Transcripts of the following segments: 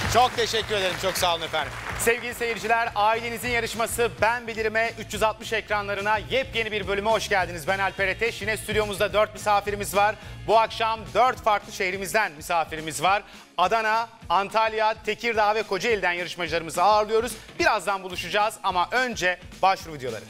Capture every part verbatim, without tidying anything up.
Çok teşekkür ederim. Çok sağ olun efendim. Sevgili seyirciler, ailenizin yarışması Ben Bilir'ime üç yüz altmış ekranlarına yepyeni bir bölüme hoş geldiniz. Ben Alper Ateş. Yine stüdyomuzda dört misafirimiz var. Bu akşam dört farklı şehrimizden misafirimiz var. Adana, Antalya, Tekirdağ ve Kocaeli'den yarışmacılarımızı ağırlıyoruz. Birazdan buluşacağız ama önce başvuru videoları.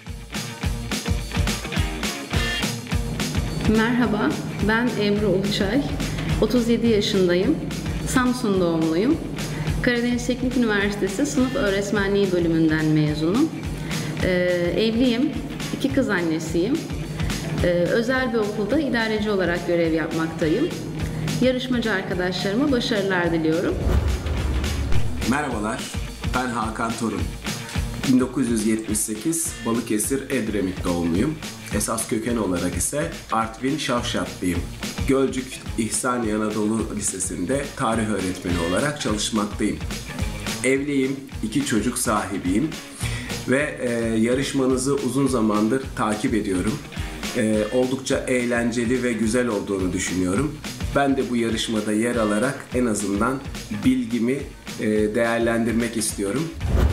Merhaba, ben Ebru Uluçay. otuz yedi yaşındayım. Samsun doğumluyum. Karadeniz Teknik Üniversitesi Sınıf Öğretmenliği bölümünden mezunum. Ee, evliyim, iki kız annesiyim. Ee, özel bir okulda idareci olarak görev yapmaktayım. Yarışmacı arkadaşlarıma başarılar diliyorum. Merhabalar, ben Hakan Torun. bin dokuz yüz yetmiş sekiz Balıkesir Edremit doğumluyum. Esas köken olarak ise Artvin Şavşatlıyım. Gölcük İhsaniye Anadolu Lisesi'nde tarih öğretmeni olarak çalışmaktayım. Evliyim, iki çocuk sahibiyim ve e, yarışmanızı uzun zamandır takip ediyorum. E, oldukça eğlenceli ve güzel olduğunu düşünüyorum. Ben de bu yarışmada yer alarak en azından bilgimi e, değerlendirmek istiyorum.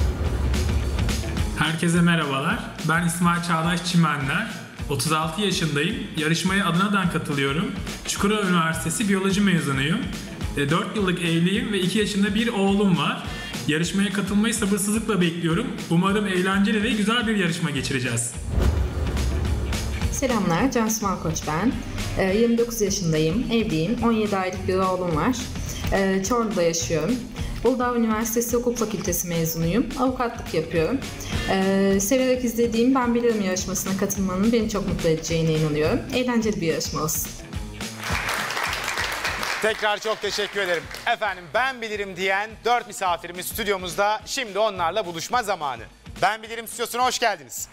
Herkese merhabalar. Ben İsmail Çağdaş Çimenler. otuz altı yaşındayım. Yarışmaya Adana'dan katılıyorum. Çukurova Üniversitesi Biyoloji mezunuyum. dört yıllık evliyim ve iki yaşında bir oğlum var. Yarışmaya katılmayı sabırsızlıkla bekliyorum. Umarım eğlenceli ve güzel bir yarışma geçireceğiz. Selamlar, Cansu Malkoç ben. yirmi dokuz yaşındayım, evliyim, on yedi aylık bir oğlum var. Çorlu'da yaşıyorum. Uludağ Üniversitesi Hukuk Fakültesi mezunuyum. Avukatlık yapıyorum. Ee, severek izlediğim Ben Bilirim yarışmasına katılmanın beni çok mutlu edeceğine inanıyorum. Eğlenceli bir yarışma olsun. Tekrar çok teşekkür ederim. Efendim Ben Bilirim diyen dört misafirimiz stüdyomuzda. Şimdi onlarla buluşma zamanı. Ben Bilirim stüdyosuna hoş geldiniz.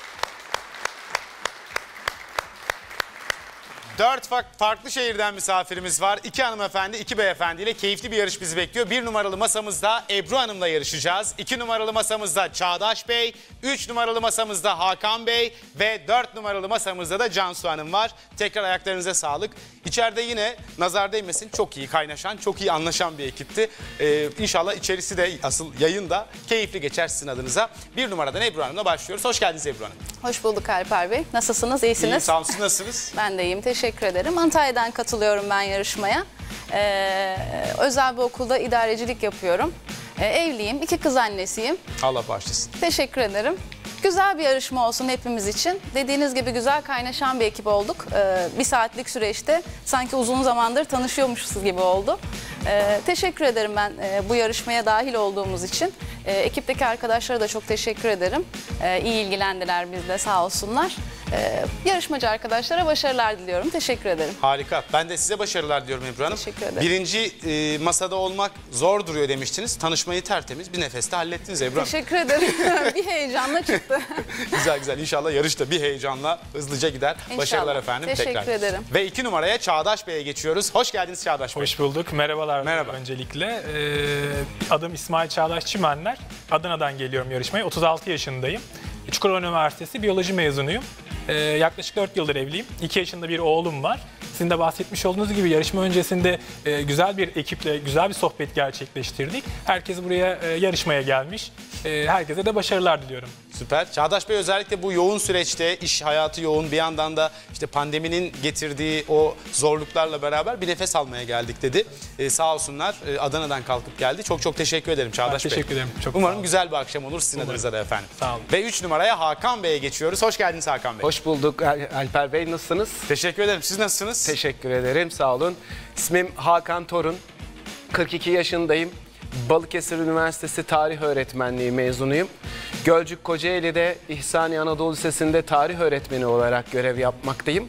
Dört farklı şehirden misafirimiz var. İki hanımefendi, iki beyefendiyle keyifli bir yarış bizi bekliyor. Bir numaralı masamızda Ebru Hanım'la yarışacağız. İki numaralı masamızda Çağdaş Bey, üç numaralı masamızda Hakan Bey ve dört numaralı masamızda da Cansu Hanım var. Tekrar ayaklarınıza sağlık. İçeride yine nazar değmesin çok iyi kaynaşan, çok iyi anlaşan bir ekipti. Ee, İnşallah içerisi de asıl yayında keyifli geçer sizin adınıza. Bir numaradan Ebru Hanım'la başlıyoruz. Hoş geldiniz Ebru Hanım. Hoş bulduk Alper Bey. Nasılsınız? İyisiniz? İyi, sağ olun. Siz nasılsınız? Ben de iyiyim. Teşekkür ederim. Antalya'dan katılıyorum ben yarışmaya. Ee, özel bir okulda idarecilik yapıyorum. Ee, evliyim. İki kız annesiyim. Allah bağışlasın. Teşekkür ederim. Güzel bir yarışma olsun hepimiz için. Dediğiniz gibi güzel kaynaşan bir ekip olduk. Ee, bir saatlik süreçte sanki uzun zamandır tanışıyormuşuz gibi oldu. Ee, teşekkür ederim ben e, bu yarışmaya dahil olduğumuz için. E, ekipteki arkadaşlara da çok teşekkür ederim. E, iyi ilgilendiler bizle sağ olsunlar. E, yarışmacı arkadaşlara başarılar diliyorum. Teşekkür ederim. Harika. Ben de size başarılar diliyorum Ebru Hanım. Teşekkür ederim. Birinci e, masada olmak zor duruyor demiştiniz. Tanışmayı tertemiz bir nefeste hallettiniz Ebru Hanım. Teşekkür ederim. Bir heyecanla çıktı. Güzel güzel. İnşallah yarışta bir heyecanla hızlıca gider. İnşallah. Başarılar efendim. Teşekkür tekrar. ederim. Ve iki numaraya Çağdaş Bey'e geçiyoruz. Hoş geldiniz Çağdaş Bey. Hoş bulduk. Merhabalar. Merhaba. Öncelikle. Ee, adım İsmail Çağdaş Çimenler. Adana'dan geliyorum yarışmaya. otuz altı yaşındayım. Çukurova Üniversitesi Biyoloji mezunuyum. Ee, yaklaşık dört yıldır evliyim. iki yaşında bir oğlum var. Sizin de bahsetmiş olduğunuz gibi yarışma öncesinde e, güzel bir ekiple güzel bir sohbet gerçekleştirdik. Herkes buraya e, yarışmaya gelmiş. E, herkese de başarılar diliyorum. Süper. Çağdaş Bey özellikle bu yoğun süreçte iş hayatı yoğun bir yandan da işte pandeminin getirdiği o zorluklarla beraber bir nefes almaya geldik dedi. Ee, sağ olsunlar e, Adana'dan kalkıp geldi. Çok çok teşekkür ederim Çağdaş Ben Bey. teşekkür ederim. Çok Umarım güzel bir akşam olur sizin Umarım. adınıza da efendim. Sağ olun. Ve üç numaraya Hakan Bey'e geçiyoruz. Hoş geldiniz Hakan Bey. Hoş bulduk Alper Bey, nasılsınız? Teşekkür ederim. Siz nasılsınız? Teşekkür ederim, sağ olun. İsmim Hakan Torun, kırk iki yaşındayım. Balıkesir Üniversitesi Tarih Öğretmenliği mezunuyum. Gölcük Kocaeli'de İhsaniye Anadolu Lisesi'nde tarih öğretmeni olarak görev yapmaktayım.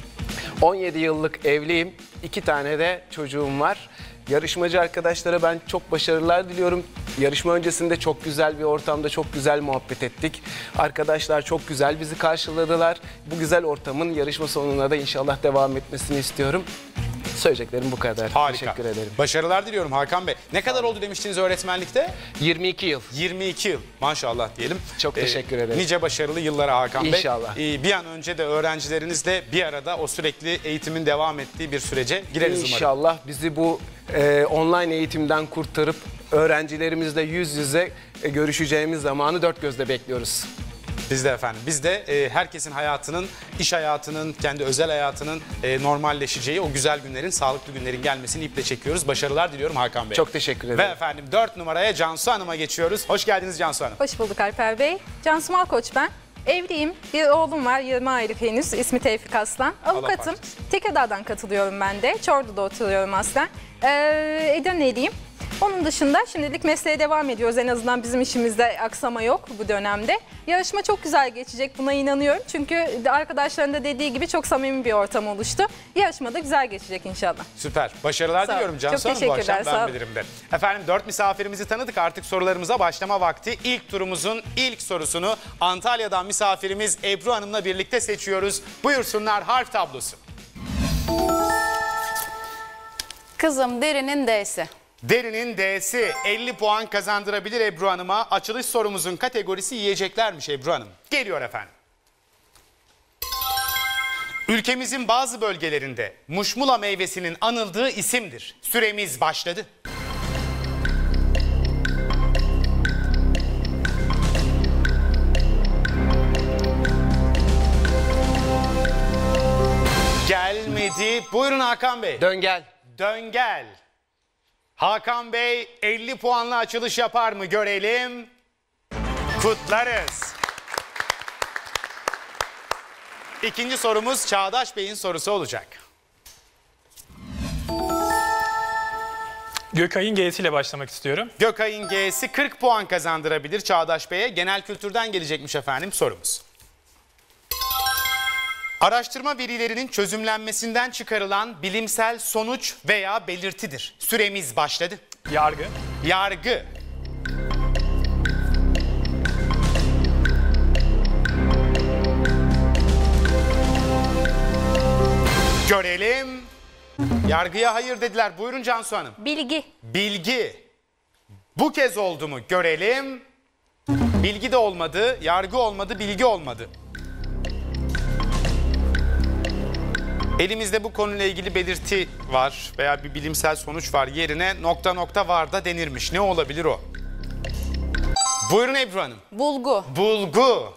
on yedi yıllık evliyim, iki tane de çocuğum var. Yarışmacı arkadaşlara ben çok başarılar diliyorum. Yarışma öncesinde çok güzel bir ortamda çok güzel muhabbet ettik. Arkadaşlar çok güzel bizi karşıladılar. Bu güzel ortamın yarışma sonuna da inşallah devam etmesini istiyorum. Söyleyeceklerim bu kadar. Harika. Teşekkür ederim. Başarılar diliyorum Hakan Bey. Ne kadar oldu demiştiniz öğretmenlikte? yirmi iki yıl. yirmi iki yıl. Maşallah diyelim. Çok teşekkür ederim. Nice başarılı yıllara Hakan Bey. İnşallah. Ee, bir an önce de öğrencilerinizle bir arada o sürekli eğitimin devam ettiği bir sürece gireriz umarım. İnşallah bizi bu e, online eğitimden kurtarıp öğrencilerimizle yüz yüze e, görüşeceğimiz zamanı dört gözle bekliyoruz. Biz de efendim. Biz de e, herkesin hayatının, iş hayatının, kendi özel hayatının e, normalleşeceği o güzel günlerin, sağlıklı günlerin gelmesini iple çekiyoruz. Başarılar diliyorum Hakan Bey. Çok teşekkür ederim. Ve efendim dört numaraya Cansu Hanım'a geçiyoruz. Hoş geldiniz Cansu Hanım. Hoş bulduk Alper Bey. Cansu Malkoç ben. Evliyim. Bir oğlum var. yirmi aylık henüz. İsmi Tevfik Aslan. Avukatım. bağışlasın. Tekirdağ'dan katılıyorum ben de. Çorlu'da oturuyorum aslen. Ee, Edirne'liyim. Onun dışında şimdilik mesleğe devam ediyoruz. En azından bizim işimizde aksama yok bu dönemde. Yarışma çok güzel geçecek. Buna inanıyorum. Çünkü arkadaşların da dediği gibi çok samimi bir ortam oluştu. Yarışma da güzel geçecek inşallah. Süper. Başarılar Sağ olun. diliyorum Cansu Çok Hanım bu teşekkürler, akşam sağ ben olun. bilirim de. Efendim dört misafirimizi tanıdık, artık sorularımıza başlama vakti. İlk turumuzun ilk sorusunu Antalya'dan misafirimiz Ebru Hanım'la birlikte seçiyoruz. Buyursunlar harf tablosu. Kızım Derin'in D'si. Derin'in D'si elli puan kazandırabilir Ebru Hanım'a. Açılış sorumuzun kategorisi yiyeceklermiş Ebru Hanım. Geliyor efendim. Ülkemizin bazı bölgelerinde muşmula meyvesinin anıldığı isimdir. Süremiz başladı. Gelmedi. Buyurun Hakan Bey. Döngel. Döngel. Hakan Bey elli puanla açılış yapar mı görelim. Kutlarız. İkinci sorumuz Çağdaş Bey'in sorusu olacak. Gökay'ın G'siyle başlamak istiyorum. Gökay'ın G'si kırk puan kazandırabilir Çağdaş Bey'e. Genel kültürden gelecekmiş efendim sorumuz. Araştırma verilerinin çözümlenmesinden çıkarılan bilimsel sonuç veya belirtidir. Süremiz başladı. Yargı. Yargı. Görelim. Yargıya hayır dediler. Buyurun Cansu Hanım. Bilgi. Bilgi. Bu kez oldu mu? Görelim. Bilgi de olmadı, yargı olmadı, bilgi olmadı. Elimizde bu konuyla ilgili belirti var veya bir bilimsel sonuç var. Yerine nokta nokta var da denirmiş. Ne olabilir o? Buyurun Ebru Hanım. Bulgu. Bulgu.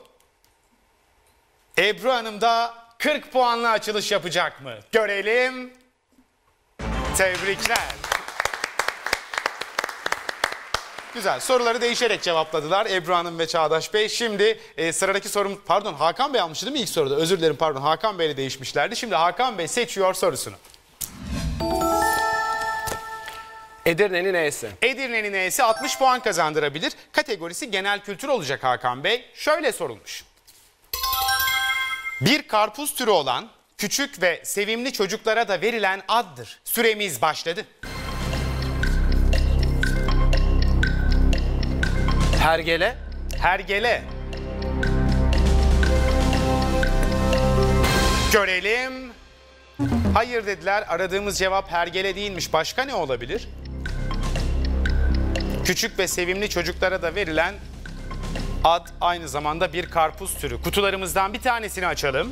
Ebru Hanım da kırk puanla açılış yapacak mı? Görelim. Tebrikler. Güzel. Soruları değişerek cevapladılar Ebru Hanım ve Çağdaş Bey. Şimdi e, sıradaki sorum, pardon Hakan Bey almıştı değil mi ilk soruda? Özür dilerim pardon, Hakan Bey'le değişmişlerdi. Şimdi Hakan Bey seçiyor sorusunu. Edirne'nin E'si. Edirne'nin E'si altmış puan kazandırabilir. Kategorisi genel kültür olacak Hakan Bey. Şöyle sorulmuş. Bir karpuz türü olan küçük ve sevimli çocuklara da verilen addır. Süremiz başladı. Hergele. Hergele. Görelim. Hayır dediler. Aradığımız cevap hergele değilmiş. Başka ne olabilir? Küçük ve sevimli çocuklara da verilen ad aynı zamanda bir karpuz türü. Kutularımızdan bir tanesini açalım.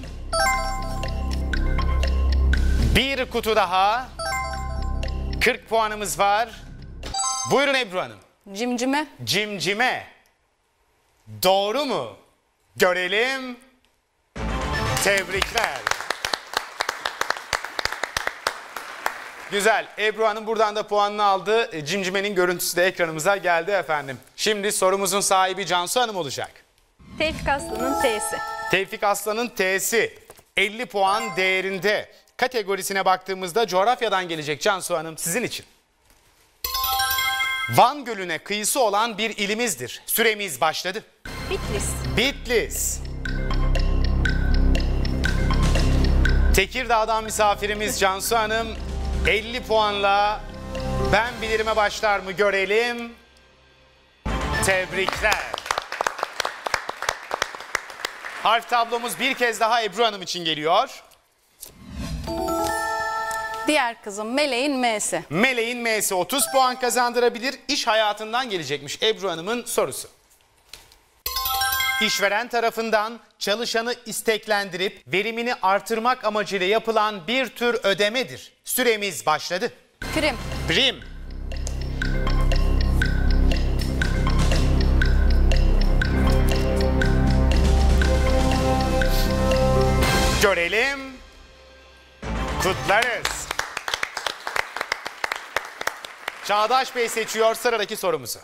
Bir kutu daha. kırk puanımız var. Buyurun Ebru Hanım. Cimcime. Cimcime. Doğru mu? Görelim. Tebrikler. Güzel. Ebru Hanım buradan da puanını aldı. Cimcime'nin görüntüsü de ekranımıza geldi efendim. Şimdi sorumuzun sahibi Cansu Hanım olacak. Tevfik Aslan'ın T'si. Tevfik Aslan'ın T'si elli puan değerinde. Kategorisine baktığımızda coğrafyadan gelecek Cansu Hanım sizin için. Van Gölü'ne kıyısı olan bir ilimizdir. Süremiz başladı. Bitlis. Bitlis. Tekirdağ'dan misafirimiz Cansu Hanım elli puanla ben bilirime başlar mı görelim. Tebrikler. Harf tablomuz bir kez daha Ebru Hanım için geliyor. Diğer kızım Meleğin M'si. Meleğin M'si otuz puan kazandırabilir. İş hayatından gelecekmiş Ebru Hanım'ın sorusu. İşveren tarafından çalışanı isteklendirip verimini artırmak amacıyla yapılan bir tür ödemedir. Süremiz başladı. Prim. Prim. Görelim. Kutlarız. Çağdaş Bey seçiyor sıradaki sorumuzu.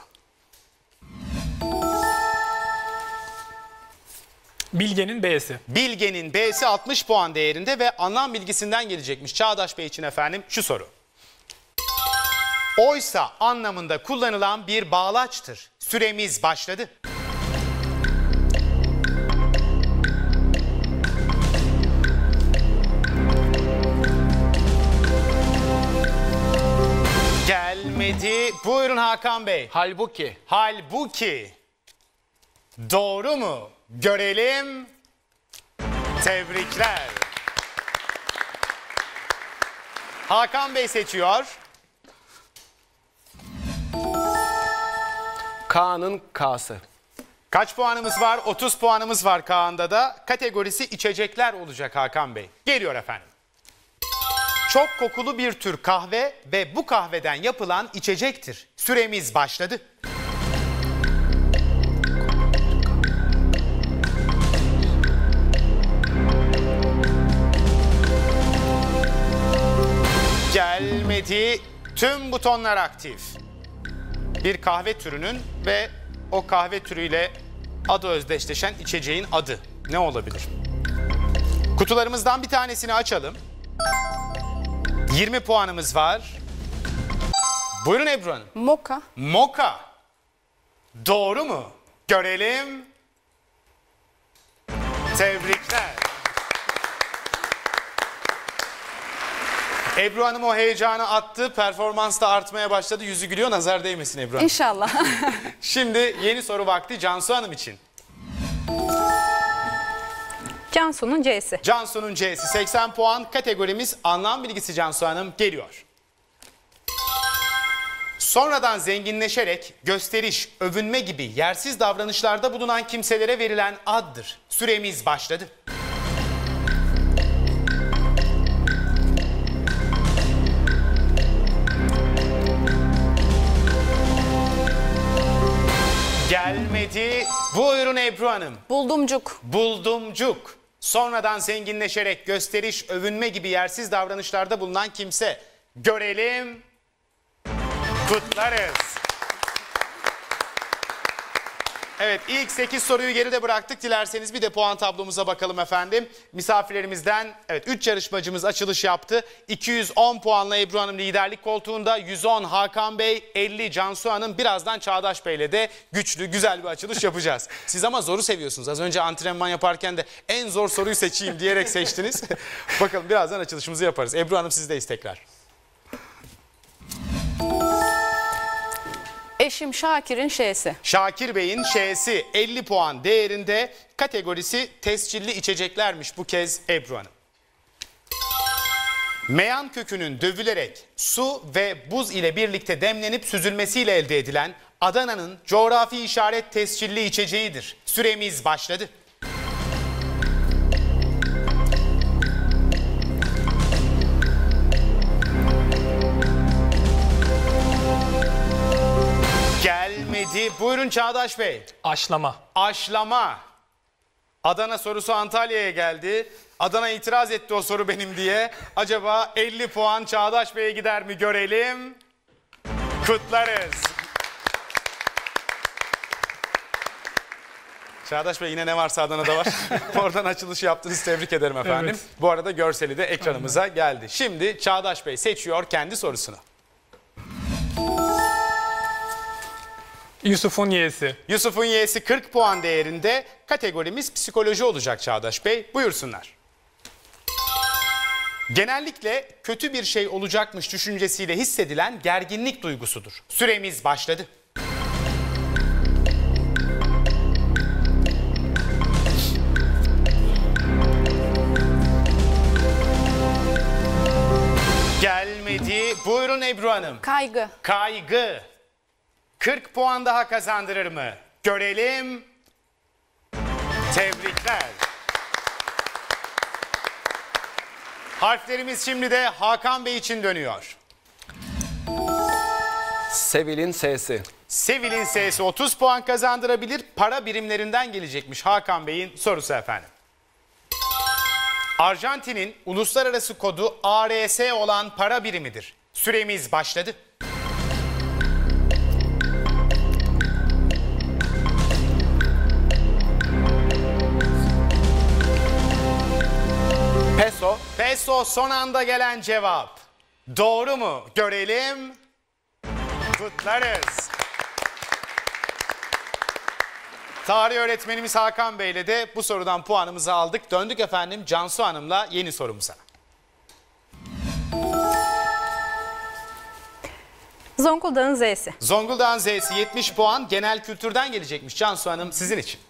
Bilge'nin B'si. Bilge'nin B'si altmış puan değerinde ve anlam bilgisinden gelecekmiş Çağdaş Bey için efendim şu soru. Oysa anlamında kullanılan bir bağlaçtır. Süremiz başladı. Gelmedi. Buyurun Hakan Bey. Halbuki. Halbuki. Doğru mu? Görelim. Tebrikler. Hakan Bey seçiyor. Kaan'ın K'sı. Kaç puanımız var? otuz puanımız var Kaan'da da. Kategorisi içecekler olacak Hakan Bey. Geliyor efendim. Çok kokulu bir tür kahve ve bu kahveden yapılan içecektir. Süremiz başladı. Gelmedi. Tüm butonlar aktif. Bir kahve türünün ve o kahve türüyle adı özdeşleşen içeceğin adı ne olabilir? Kutularımızdan bir tanesini açalım. yirmi puanımız var. Buyurun Ebru Hanım. Moka. Moka. Doğru mu? Görelim. Tebrikler. Ebru Hanım o heyecanı attı. Performans da artmaya başladı. Yüzü gülüyor. Nazar değmesin Ebru Hanım. İnşallah. Şimdi yeni soru vakti Cansu Hanım için. Cansu'nun C'si. Cansu'nun C'si seksen puan. Kategorimiz anlam bilgisi Cansu Hanım geliyor. Sonradan zenginleşerek gösteriş, övünme gibi yersiz davranışlarda bulunan kimselere verilen addır. Süremiz başladı. Gelmedi. Buyurun Ebru Hanım. Buldumcuk. Buldumcuk. Sonradan zenginleşerek gösteriş, övünme gibi yersiz davranışlarda bulunan kimse. Görelim. Kutlarız. Evet, ilk sekiz soruyu geride bıraktık. Dilerseniz bir de puan tablomuza bakalım efendim. Misafirlerimizden evet üç yarışmacımız açılış yaptı. iki yüz on puanla Ebru Hanım liderlik koltuğunda, yüz on Hakan Bey, elli Cansu Hanım. Birazdan Çağdaş Bey'le de güçlü, güzel bir açılış yapacağız. Siz ama zoru seviyorsunuz. Az önce antrenman yaparken de en zor soruyu seçeyim diyerek seçtiniz. Bakalım birazdan açılışımızı yaparız. Ebru Hanım sizdeyiz tekrar. Eşim Şakir'in Ş'si. Şakir Bey'in Ş'si elli puan değerinde, kategorisi tescilli içeceklermiş bu kez Ebru Hanım. Meyan kökünün dövülerek su ve buz ile birlikte demlenip süzülmesiyle elde edilen Adana'nın coğrafi işaret tescilli içeceğidir. Süremiz başladı. Gelmedi. Buyurun Çağdaş Bey. Aşlama. Aşlama. Adana sorusu Antalya'ya geldi. Adana itiraz etti o soru benim diye. Acaba elli puan Çağdaş Bey'e gider mi görelim. Kutlarız. Çağdaş Bey yine ne varsa Adana'da var. Oradan açılışı yaptınız. Tebrik ederim efendim. Evet. Bu arada görseli de ekranımıza geldi. Şimdi Çağdaş Bey seçiyor kendi sorusunu. Yusuf'un Y'si. Yusuf'un Y'si kırk puan değerinde, kategorimiz psikoloji olacak Çağdaş Bey. Buyursunlar. Genellikle kötü bir şey olacakmış düşüncesiyle hissedilen gerginlik duygusudur. Süremiz başladı. Gelmedi. Buyurun Ebru Hanım. Kaygı. Kaygı. kırk puan daha kazandırır mı? Görelim. Tebrikler. Harflerimiz şimdi de Hakan Bey için dönüyor. Sevil'in S'si. Sevil'in S'si otuz puan kazandırabilir. Para birimlerinden gelecekmiş Hakan Bey'in sorusu efendim. Arjantin'in uluslararası kodu A R S olan para birimidir. Süremiz başladı. Peso. Peso son anda gelen cevap. Doğru mu? Görelim. Kutlarız. Tarih öğretmenimiz Hakan Bey'le de bu sorudan puanımızı aldık. Döndük efendim Cansu Hanım'la yeni sorumuza. Zonguldak'ın Z'si. Zonguldak'ın Z'si yetmiş puan, genel kültürden gelecekmiş Cansu Hanım sizin için.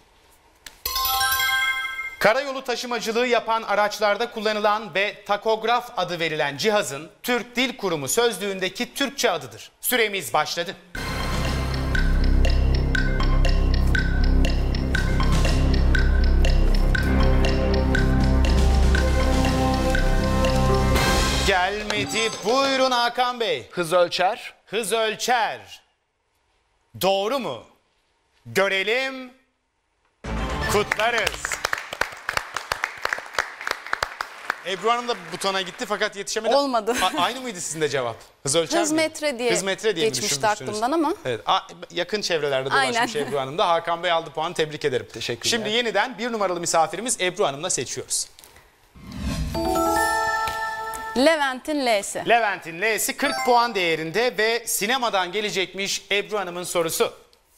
Karayolu taşımacılığı yapan araçlarda kullanılan ve takograf adı verilen cihazın Türk Dil Kurumu sözlüğündeki Türkçe adıdır. Süremiz başladı. Gelmedi. Buyurun Hakan Bey. Hız ölçer. Hız ölçer. Doğru mu? Görelim. Kutlarız. Ebru Hanım da butona gitti fakat yetişemedi. Olmadı. A- aynı mıydı sizin de cevap? Hız ölçer Hız miydi? metre diye Hız metre diye mi geçmişti düşünmüştünüz? aklımdan ama. Evet, a- yakın çevrelerde dolaşmış Aynen. Ebru Hanım da. Hakan Bey aldı puan, tebrik ederim. Teşekkürler. Şimdi yeniden bir numaralı misafirimiz Ebru Hanım'la seçiyoruz. Levent'in L'si. Levent'in L'si kırk puan değerinde ve sinemadan gelecekmiş Ebru Hanım'ın sorusu.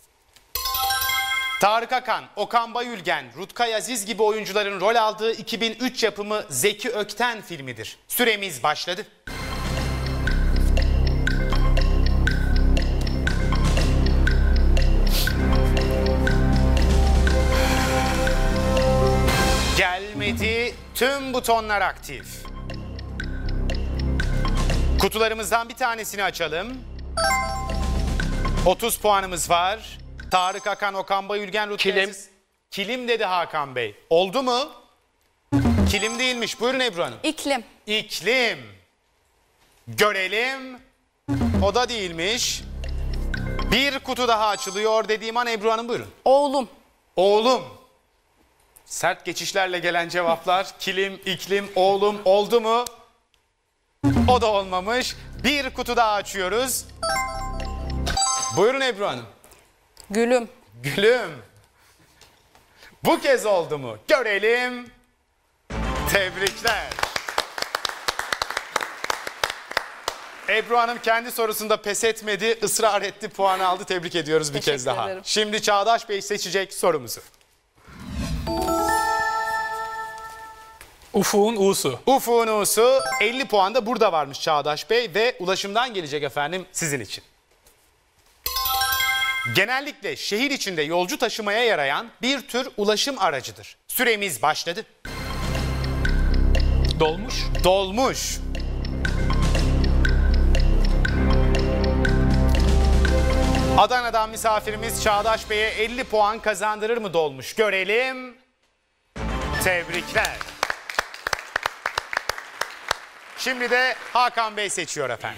Tarık Akan, Okan Bayülgen, Rutkay Aziz gibi oyuncuların rol aldığı iki bin üç yapımı Zeki Ökten filmidir. Süremiz başladı. Gelmedi. Tüm butonlar aktif. Kutularımızdan bir tanesini açalım. otuz puanımız var. Tarık Akan, Okan Bayülgen, Rutkay Kilim. Aziz. Kilim dedi Hakan Bey. Oldu mu? Kilim değilmiş. Buyurun Ebru Hanım. İklim. İklim. Görelim. O da değilmiş. Bir kutu daha açılıyor dediğim an Ebru Hanım buyurun. Oğlum. Oğlum. Sert geçişlerle gelen cevaplar. Kilim, iklim, oğlum oldu mu? O da olmamış. Bir kutu daha açıyoruz. Buyurun Ebru Hanım. Gülüm. Gülüm. Bu kez oldu mu? Görelim. Tebrikler. Ebru Hanım kendi sorusunda pes etmedi, ısrar etti, puanı aldı. Tebrik ediyoruz bir kez Teşekkür daha. ederim. Şimdi Çağdaş Bey seçecek sorumuzu. Ufuk'un U'su. Ufuk'un U'su elli puan da burada varmış Çağdaş Bey ve ulaşımdan gelecek efendim sizin için. Genellikle şehir içinde yolcu taşımaya yarayan bir tür ulaşım aracıdır. Süremiz başladı. Dolmuş. Dolmuş. Adana'dan misafirimiz Çağdaş Bey'e elli puan kazandırır mı dolmuş? Görelim. Tebrikler. Şimdi de Hakan Bey seçiyor efendim.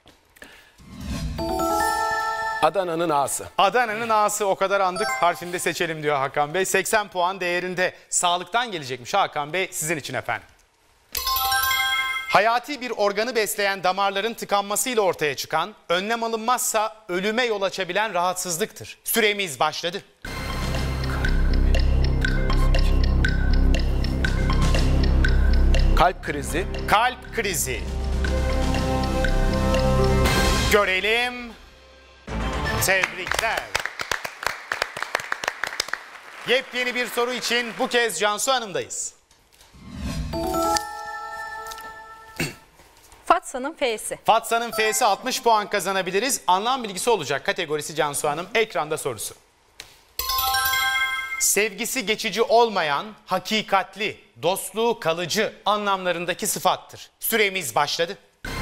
Adana'nın A'sı. Adana'nın A'sı o kadar andık harfinde seçelim diyor Hakan Bey. seksen puan değerinde sağlıktan gelecekmiş Hakan Bey sizin için efendim. Hayati bir organı besleyen damarların tıkanmasıyla ortaya çıkan, önlem alınmazsa ölüme yol açabilen rahatsızlıktır. Süremiz başladı. Kalp krizi. Kalp krizi. Görelim. Tebrikler. Yepyeni bir soru için bu kez Cansu Hanım'dayız. Fatsa'nın F'si. Fatsa'nın F'si altmış puan kazanabiliriz. Anlam bilgisi olacak kategorisi Cansu Hanım. Ekranda sorusu. Sevgisi geçici olmayan, hakikatli, dostluğu kalıcı anlamlarındaki sıfattır. Süremiz başladı.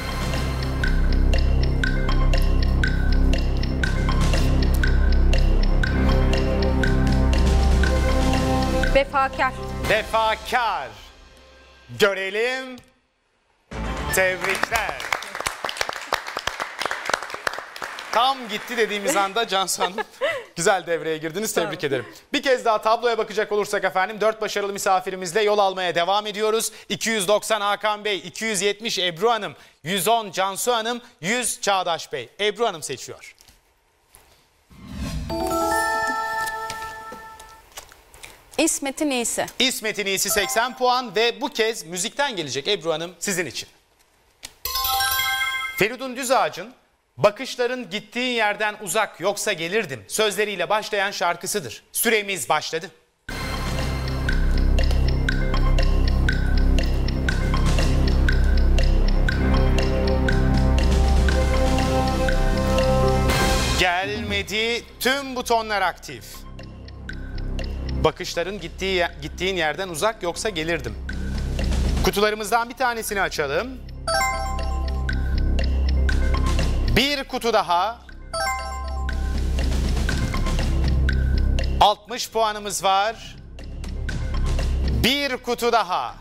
Vefakar. Vefakar. Görelim. Tebrikler. Tam gitti dediğimiz anda Cansu Hanım Güzel devreye girdiniz. Tebrik ederim. Bir kez daha tabloya bakacak olursak efendim dört başarılı misafirimizle yol almaya devam ediyoruz. iki yüz doksan Hakan Bey, iki yüz yetmiş Ebru Hanım, yüz on Cansu Hanım, yüz Çağdaş Bey. Ebru Hanım seçiyor. İsmet'in iyisi. İsmet'in iyisi seksen puan ve bu kez müzikten gelecek Ebru Hanım sizin için. Feridun Düzağaç'ın "Bakışların gittiğin yerden uzak yoksa gelirdim" sözleriyle başlayan şarkısıdır. Süremiz başladı. Gelmedi, tüm butonlar aktif. Bakışların gittiği, gittiğin yerden uzak yoksa gelirdim. Kutularımızdan bir tanesini açalım. Bir kutu daha. altmış puanımız var. Bir kutu daha.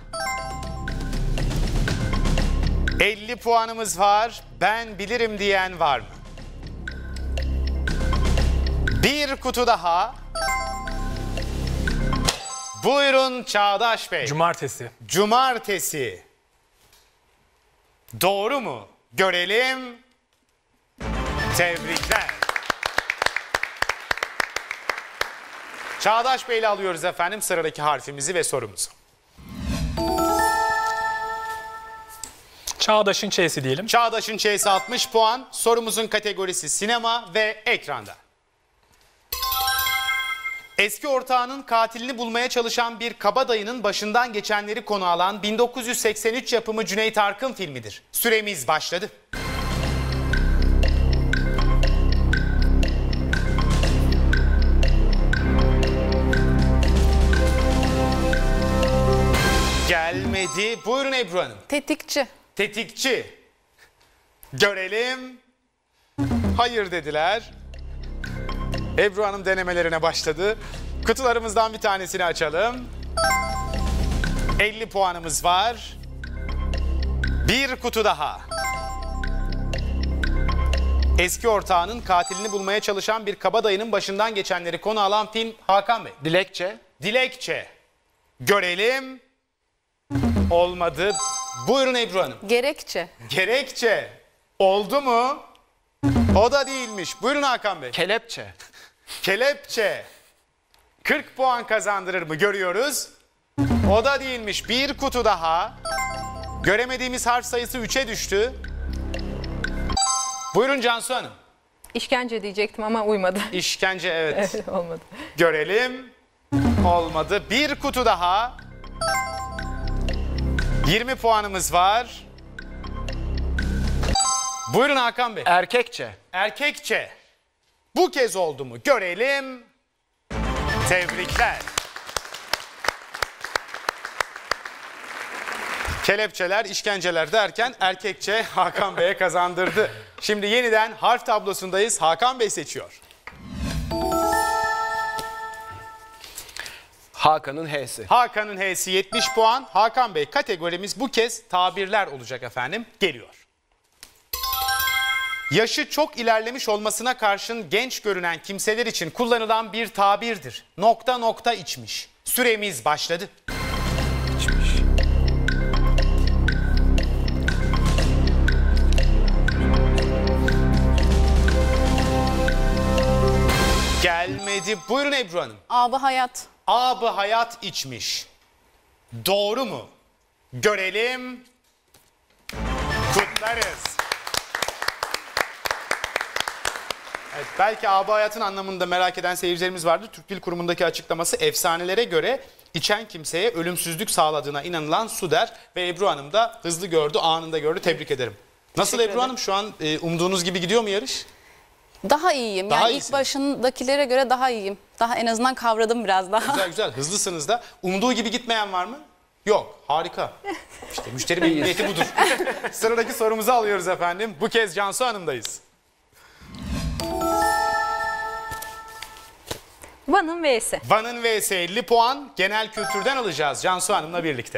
elli puanımız var. Ben bilirim diyen var mı? Bir kutu daha. Buyurun Çağdaş Bey. Cumartesi. Cumartesi. Doğru mu? Görelim. Tebrikler. Çağdaş Bey'le alıyoruz efendim sıradaki harfimizi ve sorumuzu. Çağdaş'ın Ç'si diyelim. Çağdaş'ın Ç'si altmış puan. Sorumuzun kategorisi sinema ve ekranda. Eski ortağının katilini bulmaya çalışan bir kabadayının başından geçenleri konu alan bin dokuz yüz seksen üç yapımı Cüneyt Arkın filmidir. Süremiz başladı. Gelmedi. Buyurun Ebru Hanım. Tetikçi. Tetikçi. Görelim. Hayır dediler. Ebru Hanım denemelerine başladı. Kutularımızdan bir tanesini açalım. elli puanımız var. Bir kutu daha. Eski ortağının katilini bulmaya çalışan bir kabadayının başından geçenleri konu alan film Hakan Bey. Dilekçe. Dilekçe. Görelim. Olmadı. Buyurun Ebru Hanım. Gerekçe. Gerekçe. Oldu mu? O da değilmiş. Buyurun Hakan Bey. Kelepçe. Kelepçe. kırk puan kazandırır mı görüyoruz. O da değilmiş. Bir kutu daha. Göremediğimiz harf sayısı üçe düştü. Buyurun Cansu Hanım. İşkence diyecektim ama uymadı. İşkence evet. Evet, olmadı. Görelim. Olmadı. Bir kutu daha. yirmi puanımız var. Buyurun Hakan Bey. Erkekçe. Erkekçe. Bu kez oldu mu? Görelim. Tebrikler. Kelepçeler, işkenceler derken erkekçe Hakan Bey'e kazandırdı. Şimdi yeniden harf tablosundayız. Hakan Bey seçiyor. Hakan'ın H'si. Hakan'ın H'si yetmiş puan. Hakan Bey kategorimiz bu kez tabirler olacak efendim. Geliyor. Yaşı çok ilerlemiş olmasına karşın genç görünen kimseler için kullanılan bir tabirdir. Nokta nokta içmiş. Süremiz başladı. İçmiş. Gelmedi. Buyurun Ebru Hanım. Abı hayat. Abı hayat içmiş. Doğru mu? Görelim. Kutlarız. Evet, belki abı hayatın anlamında merak eden seyircilerimiz vardır. Türk Dil Kurumu'ndaki açıklaması efsanelere göre içen kimseye ölümsüzlük sağladığına inanılan su der. Ve Ebru Hanım da hızlı gördü, anında gördü. Tebrik ederim. Nasıl Ebru Hanım, şu an e, umduğunuz gibi gidiyor mu yarış? Daha iyiyim. Daha yani iyisin. ilk başındakilere göre daha iyiyim. Daha en azından kavradım biraz daha. Güzel güzel, hızlısınız da. Umduğu gibi gitmeyen var mı? Yok, harika. İşte müşteri memnuniyeti budur. Sıradaki sorumuzu alıyoruz efendim. Bu kez Cansu Hanım'dayız. Van'ın V'si. Van'ın V'si elli puan. Genel kültürden alacağız Cansu Hanım'la birlikte.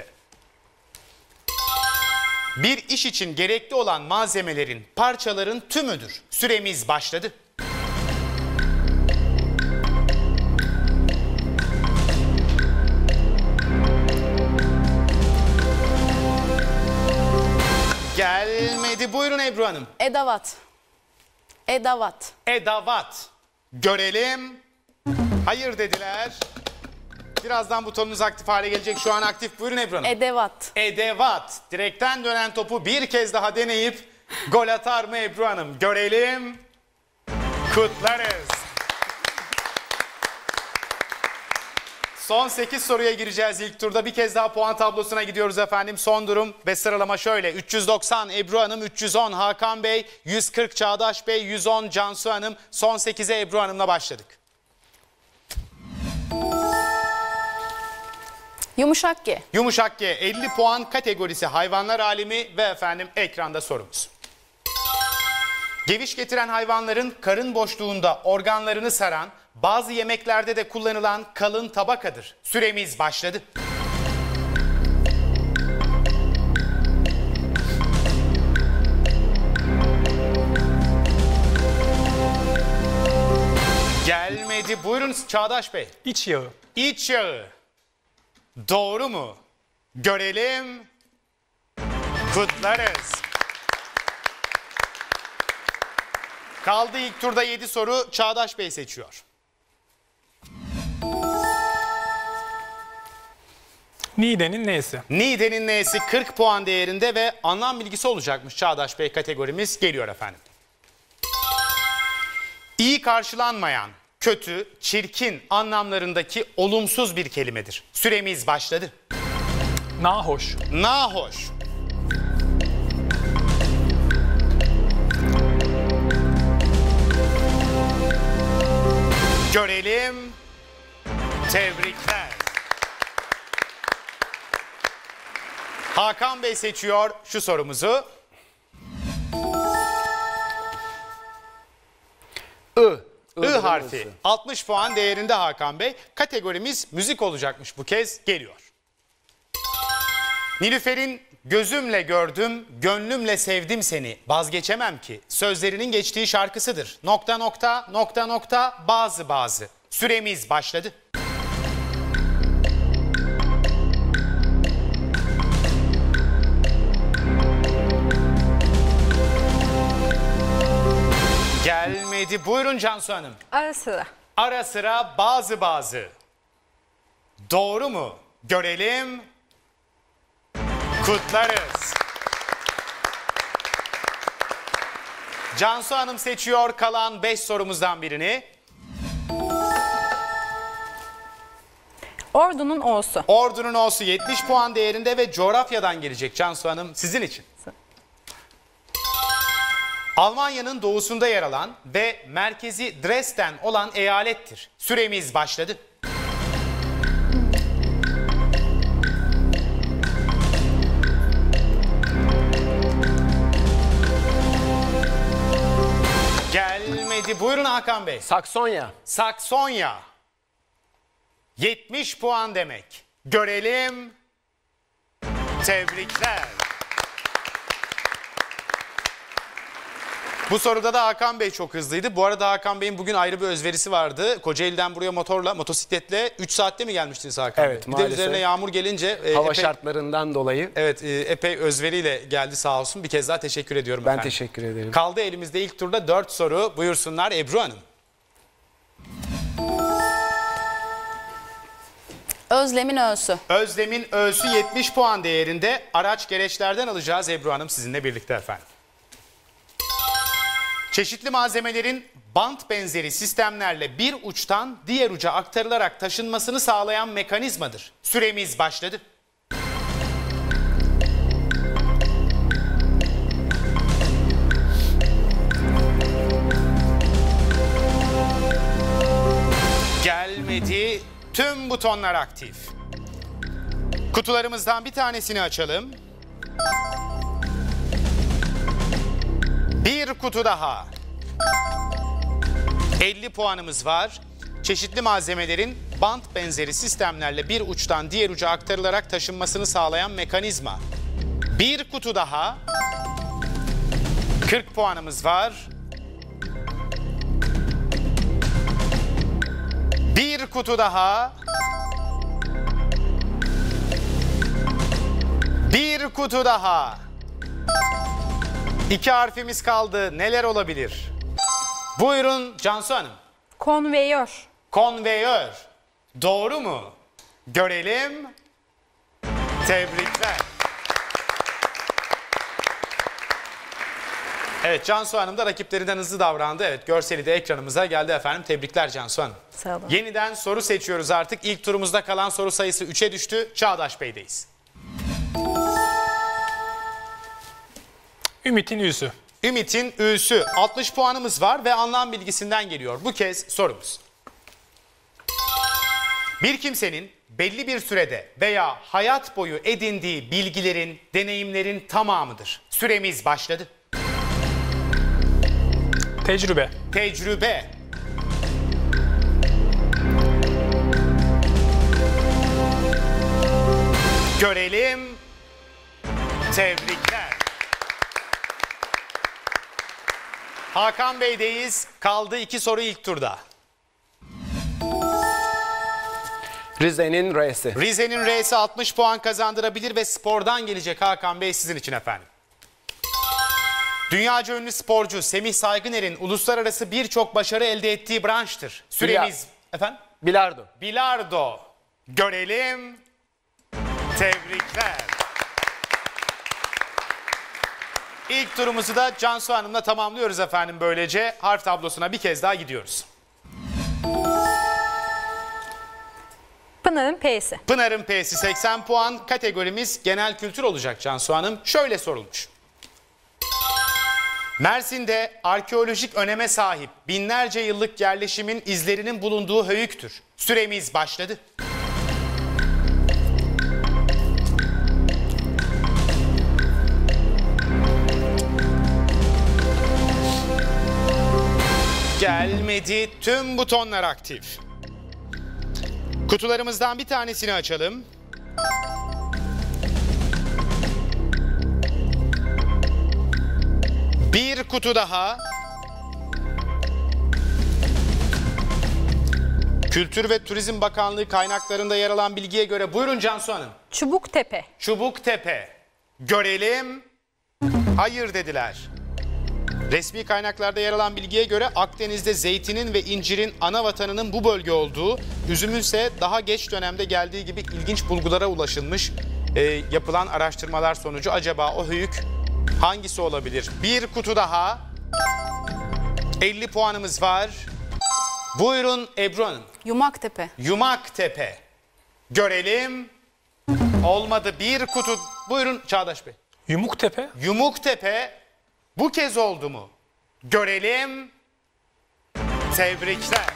Bir iş için gerekli olan malzemelerin, parçaların tümüdür. Süremiz başladı. Buyurun Ebru Hanım. Edavat. Edavat. Edavat. Görelim. Hayır dediler. Birazdan butonunuz aktif hale gelecek. Şu an aktif. Buyurun Ebru Hanım. Edevat. Edevat. Direkten dönen topu bir kez daha deneyip gol atar mı Ebru Hanım? Görelim. Kutlarız. Son sekiz soruya gireceğiz ilk turda. Bir kez daha puan tablosuna gidiyoruz efendim. Son durum ve sıralama şöyle. üç yüz doksan Ebru Hanım, üç yüz on Hakan Bey, yüz kırk Çağdaş Bey, yüz on Cansu Hanım. Son sekize Ebru Hanım'la başladık. Yumuşak G. Yumuşak G elli puan, kategorisi hayvanlar alemi ve efendim ekranda sorumuz. Geviş getiren hayvanların karın boşluğunda organlarını saran, bazı yemeklerde de kullanılan kalın tabakadır. Süremiz başladı. Gelmedi. Buyurun Çağdaş Bey. İç yağı. İç yağı. Doğru mu? Görelim. Kutlarız. Kaldı ilk turda yedi soru. Çağdaş Bey seçiyor. Niğde'nin neyse. Niğde'nin neyse kırk puan değerinde ve anlam bilgisi olacakmış Çağdaş Bey kategorimiz geliyor efendim. İyi karşılanmayan, kötü, çirkin anlamlarındaki olumsuz bir kelimedir. Süremiz başladı. Nahoş. Nahoş. Görelim. Tebrikler. Hakan Bey seçiyor şu sorumuzu. I. I harfi. altmış puan değerinde Hakan Bey. Kategorimiz müzik olacakmış bu kez. Geliyor. Nilüfer'in gözümle gördüm, gönlümle sevdim seni, vazgeçemem ki sözlerinin geçtiği şarkısıdır. Nokta nokta nokta nokta bazı bazı. Süremiz başladı. Gelmedi. Buyurun Cansu Hanım. Ara sıra. Ara sıra bazı bazı. Doğru mu? Görelim. Kutlarız. Cansu Hanım seçiyor kalan beş sorumuzdan birini. Ordunun O'su. Ordunun O'su yetmiş puan değerinde ve coğrafyadan gelecek Cansu Hanım sizin için. Almanya'nın doğusunda yer alan ve merkezi Dresden olan eyalettir. Süremiz başladı. Gelmedi. Buyurun Hakan Bey. Saksonya. Saksonya. yetmiş puan demek. Görelim. Tebrikler. Bu soruda da Hakan Bey çok hızlıydı. Bu arada Hakan Bey'in bugün ayrı bir özverisi vardı. Kocaeli'den buraya motorla, motosikletle üç saatte mi gelmiştiniz Hakan Evet, Bey? Bir maalesef. de üzerine yağmur gelince e, Hava epey, şartlarından dolayı. evet, e, epey özveriyle geldi sağ olsun. Bir kez daha teşekkür ediyorum Ben efendim. teşekkür ederim. Kaldı elimizde ilk turda dört soru. Buyursunlar Ebru Hanım. Özlem'in Ö'sü. Özlem'in Ö'sü yetmiş puan değerinde. Araç gereçlerden alacağız Ebru Hanım sizinle birlikte efendim. Çeşitli malzemelerin bant benzeri sistemlerle bir uçtan diğer uca aktarılarak taşınmasını sağlayan mekanizmadır. Süremiz başladı. Gelmedi. Tüm butonlar aktif. Kutularımızdan bir tanesini açalım. Bir kutu daha. elli puanımız var. Çeşitli malzemelerin bant benzeri sistemlerle bir uçtan diğer uca aktarılarak taşınmasını sağlayan mekanizma. Bir kutu daha. kırk puanımız var. Bir kutu daha. Bir kutu daha. İki harfimiz kaldı. Neler olabilir? Buyurun Cansu Hanım. Konveyör. Konveyör. Doğru mu? Görelim. Tebrikler. Evet, Cansu Hanım da rakiplerinden hızlı davrandı. Evet, görseli de ekranımıza geldi efendim. Tebrikler Cansu Hanım. Sağ olun. Yeniden soru seçiyoruz artık. İlk turumuzda kalan soru sayısı üçe düştü. Çağdaş Bey'deyiz. Ümit'in üsü. Ümit'in ü'sü. altmış puanımız var ve anlam bilgisinden geliyor. Bu kez sorumuz. Bir kimsenin belli bir sürede veya hayat boyu edindiği bilgilerin, deneyimlerin tamamıdır. Süremiz başladı. Tecrübe. Tecrübe. Görelim. Tebrikler. Hakan Bey'deyiz. Kaldı iki soru ilk turda. Rize'nin R'si. Rize'nin R'si altmış puan kazandırabilir ve spordan gelecek Hakan Bey sizin için efendim. Dünyaca ünlü sporcu Semih Saygıner'in uluslararası birçok başarı elde ettiği branştır. Süremiz... Efendim? Bilardo. Bilardo. Görelim. Tebrikler. İlk turumuzu da Cansu Hanım'la tamamlıyoruz efendim böylece. Harf tablosuna bir kez daha gidiyoruz. Pınar'ın P'si. Pınar'ın P'si seksen puan. Kategorimiz genel kültür olacak Cansu Hanım. Şöyle sorulmuş. Mersin'de arkeolojik öneme sahip binlerce yıllık yerleşimin izlerinin bulunduğu höyüktür. Süremiz başladı. Gelmedi. Tüm butonlar aktif. Kutularımızdan bir tanesini açalım. Bir kutu daha. Kültür ve Turizm Bakanlığı kaynaklarında yer alan bilgiye göre buyurun Cansu Hanım. Çubuktepe. Çubuktepe. Görelim. Hayır dediler. Resmi kaynaklarda yer alan bilgiye göre Akdeniz'de zeytinin ve incirin ana vatanının bu bölge olduğu, üzümün ise daha geç dönemde geldiği gibi ilginç bulgulara ulaşılmış. E, yapılan araştırmalar sonucu acaba o höyük hangisi olabilir? Bir kutu daha. elli puanımız var. Buyurun Ebru Hanım. Yumaktepe. Yumaktepe. Görelim. Olmadı. Bir kutu. Buyurun Çağdaş Bey. Yumuktepe. Yumuktepe. Bu kez oldu mu? Görelim. Tebrikler.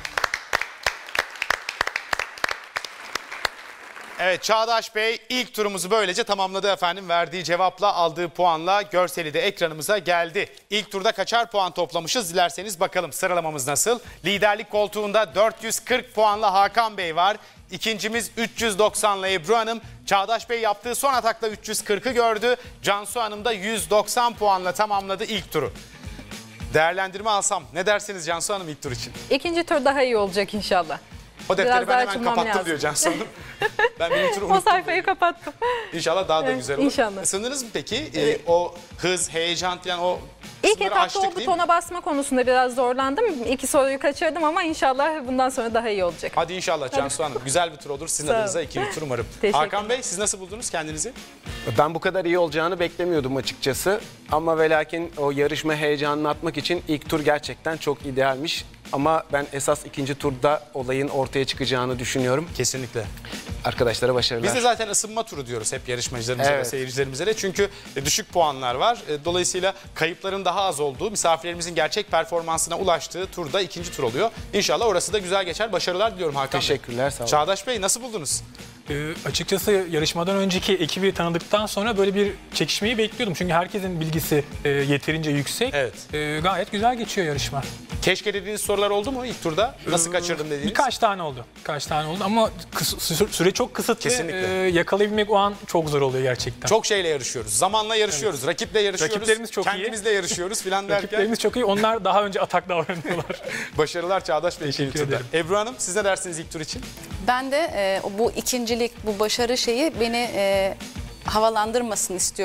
Evet, Çağdaş Bey ilk turumuzu böylece tamamladı efendim. Verdiği cevapla, aldığı puanla, görseli de ekranımıza geldi. İlk turda kaçar puan toplamışız? Dilerseniz bakalım sıralamamız nasıl? Liderlik koltuğunda dört yüz kırk puanla Hakan Bey var. İkincimiz üç yüz doksanla Ebru Hanım. Çağdaş Bey yaptığı son atakla üç yüz kırkı gördü. Cansu Hanım da yüz doksan puanla tamamladı ilk turu. Değerlendirme alsam ne dersiniz Cansu Hanım ilk tur için? İkinci tur daha iyi olacak inşallah. O defteri Biraz ben daha hemen açılmam kapattım lazım. diyor Cansu Hanım. Ben bir turu unuttum. O sayfayı kapattım. İnşallah daha da Evet, güzel olur. inşallah. Isındınız mı peki? Ee, o hız, heyecan falan o İlk kısımları etapta açtık o değil mi? butona basma konusunda biraz zorlandım. İki soruyu kaçırdım ama inşallah bundan sonra daha iyi olacak. Hadi inşallah Cansu Hanım. Güzel bir tur olur. Sizin Sağ olun. adınıza ikinci tur umarım. Teşekkürler. Hakan Bey siz nasıl buldunuz kendinizi? Ben bu kadar iyi olacağını beklemiyordum açıkçası. Ama ve lakin o yarışma heyecanını atmak için ilk tur gerçekten çok idealmiş. Ama ben esas ikinci turda olayın ortaya çıkacağını düşünüyorum. Kesinlikle. Arkadaşlara başarılar. Biz de zaten ısınma turu diyoruz hep yarışmacılarımıza Evet. ve seyircilerimize de. Çünkü e, düşük puanlar var. E, Dolayısıyla kayıpların daha az olduğu, misafirlerimizin gerçek performansına ulaştığı turda ikinci tur oluyor. İnşallah orası da güzel geçer. Başarılar diliyorum Hakan Bey. Teşekkürler, sağ olun. Çağdaş Bey nasıl buldunuz? Ee, açıkçası yarışmadan önceki ekibi tanıdıktan sonra böyle bir çekişmeyi bekliyordum. Çünkü herkesin bilgisi e, yeterince yüksek. Evet. E, gayet güzel geçiyor yarışma. Keşke dediğiniz sorular oldu mu ilk turda? Nasıl kaçırdım dediğiniz? Birkaç tane oldu. Birkaç tane oldu ama kıs- sü- süre çok kısıtlı. Kesinlikle. Ee, yakalayabilmek o an çok zor oluyor gerçekten. Çok şeyle yarışıyoruz. Zamanla yarışıyoruz. Rakiple yarışıyoruz. Rakiplerimiz çok iyi. Kendimizle yarışıyoruz filan derken. Rakiplerimiz çok iyi. Onlar daha önce atak davranıyorlar. Başarılar Çağdaş Bey ikinci Teşekkür turda. ederim. Ebru Hanım siz ne dersiniz ilk tur için? Ben de e, bu ikincilik, bu başarı şeyi beni e, havalandırmasın istiyorum.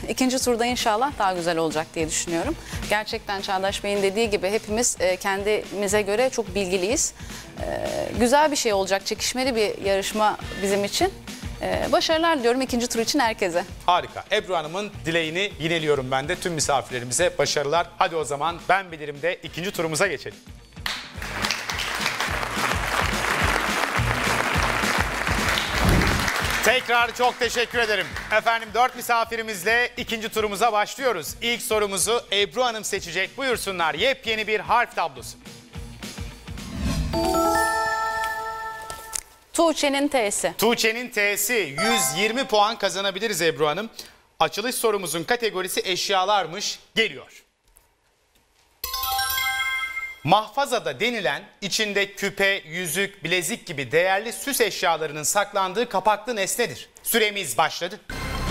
İkinci turda inşallah daha güzel olacak diye düşünüyorum. Gerçekten Çağdaş Bey'in dediği gibi hepimiz e, kendimize göre çok bilgiliyiz. E, güzel bir şey olacak, çekişmeli bir yarışma bizim için. E, başarılar diliyorum ikinci tur için herkese. Harika. Ebru Hanım'ın dileğini yineliyorum ben de. Tüm misafirlerimize başarılar. Hadi o zaman ben bilirim de ikinci turumuza geçelim. Tekrar çok teşekkür ederim. Efendim dört misafirimizle ikinci turumuza başlıyoruz. İlk sorumuzu Ebru Hanım seçecek. Buyursunlar, yepyeni bir harf tablosu. Tuğçe'nin T'si. Tuğçe'nin T'si, yüz yirmi puan kazanabiliriz Ebru Hanım. Açılış sorumuzun kategorisi eşyalarmış, geliyor. Mahfazada denilen içinde küpe, yüzük, bilezik gibi değerli süs eşyalarının saklandığı kapaklı nesnedir. Süremiz başladı.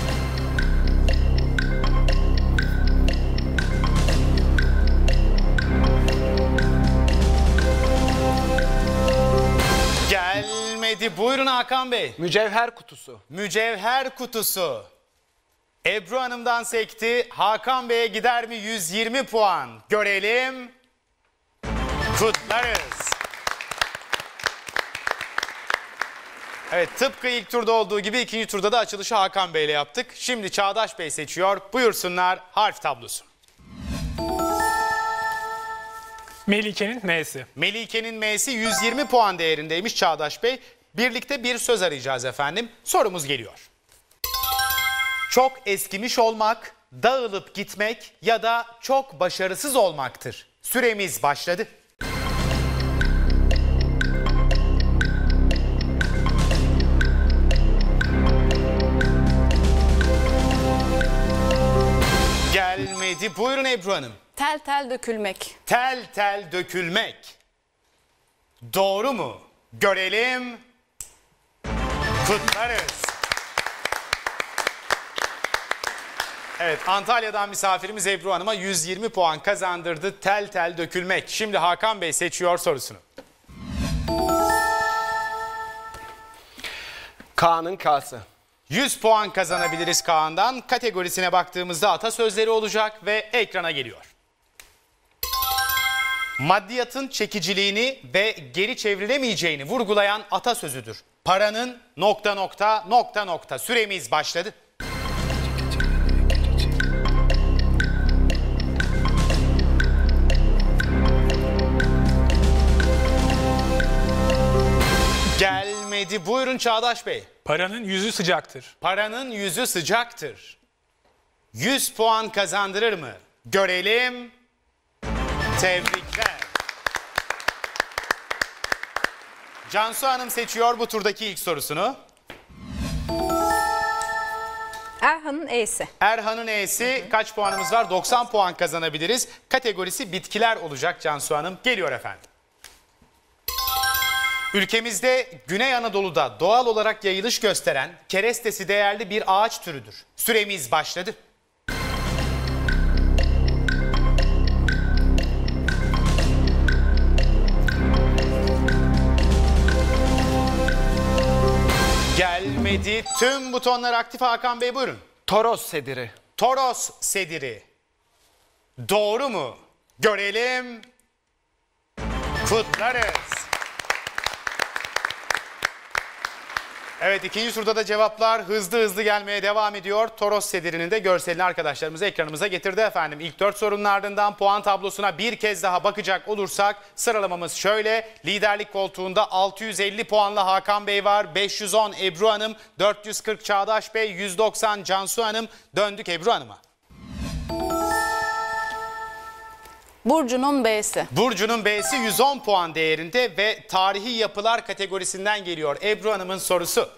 Gelmedi. Buyurun Hakan Bey. Mücevher kutusu. Mücevher kutusu. Ebru Hanım'dan sekti. Hakan Bey'e gider mi? yüz yirmi puan. Görelim. Kutlarız. Evet, tıpkı ilk turda olduğu gibi ikinci turda da açılışı Hakan Bey ile yaptık. Şimdi Çağdaş Bey seçiyor. Buyursunlar harf tablosu. Melike'nin M'si. Melike'nin M'si yüz yirmi puan değerindeymiş Çağdaş Bey. Birlikte bir söz arayacağız efendim. Sorumuz geliyor. Çok eskimiş olmak, dağılıp gitmek ya da çok başarısız olmaktır. Süremiz başladı. Gelmedi. Buyurun Ebru Hanım. Tel tel dökülmek. Tel tel dökülmek. Doğru mu? Görelim. Kutlarız. Evet, Antalya'dan misafirimiz Ebru Hanım'a yüz yirmi puan kazandırdı. Tel tel dökülmek. Şimdi Hakan Bey seçiyor sorusunu. Kaan'ın K'sı. yüz puan kazanabiliriz Kaan'dan. Kategorisine baktığımızda atasözleri olacak ve ekrana geliyor. Maddiyatın çekiciliğini ve geri çevrilemeyeceğini vurgulayan atasözüdür. Paranın nokta nokta nokta nokta. Süremiz başladı. Gelmedi. Buyurun Çağdaş Bey. Paranın yüzü sıcaktır. Paranın yüzü sıcaktır. yüz puan kazandırır mı? Görelim. Tebrikler. Cansu Hanım seçiyor bu turdaki ilk sorusunu. Erhan'ın E'si. Erhan'ın E'si, kaç puanımız var? doksan puan kazanabiliriz. Kategorisi bitkiler olacak Cansu Hanım. Geliyor efendim. Ülkemizde Güney Anadolu'da doğal olarak yayılış gösteren kerestesi değerli bir ağaç türüdür. Süremiz başladı. Gelmedi. Tüm butonlar aktif Hakan Bey, buyurun. Toros sediri. Toros sediri. Doğru mu? Görelim. Kutlarız. Evet, ikinci turda da cevaplar hızlı hızlı gelmeye devam ediyor. Toros sedirinin de görselini arkadaşlarımız ekranımıza getirdi efendim. İlk dört sorunun ardından puan tablosuna bir kez daha bakacak olursak sıralamamız şöyle. Liderlik koltuğunda altı yüz elli puanla Hakan Bey var. beş yüz on Ebru Hanım, dört yüz kırk Çağdaş Bey, yüz doksan Cansu Hanım. Döndük Ebru Hanım'a. Burcu'nun B'si. Burcu'nun B'si yüz on puan değerinde ve tarihi yapılar kategorisinden geliyor. Ebru Hanım'ın sorusu.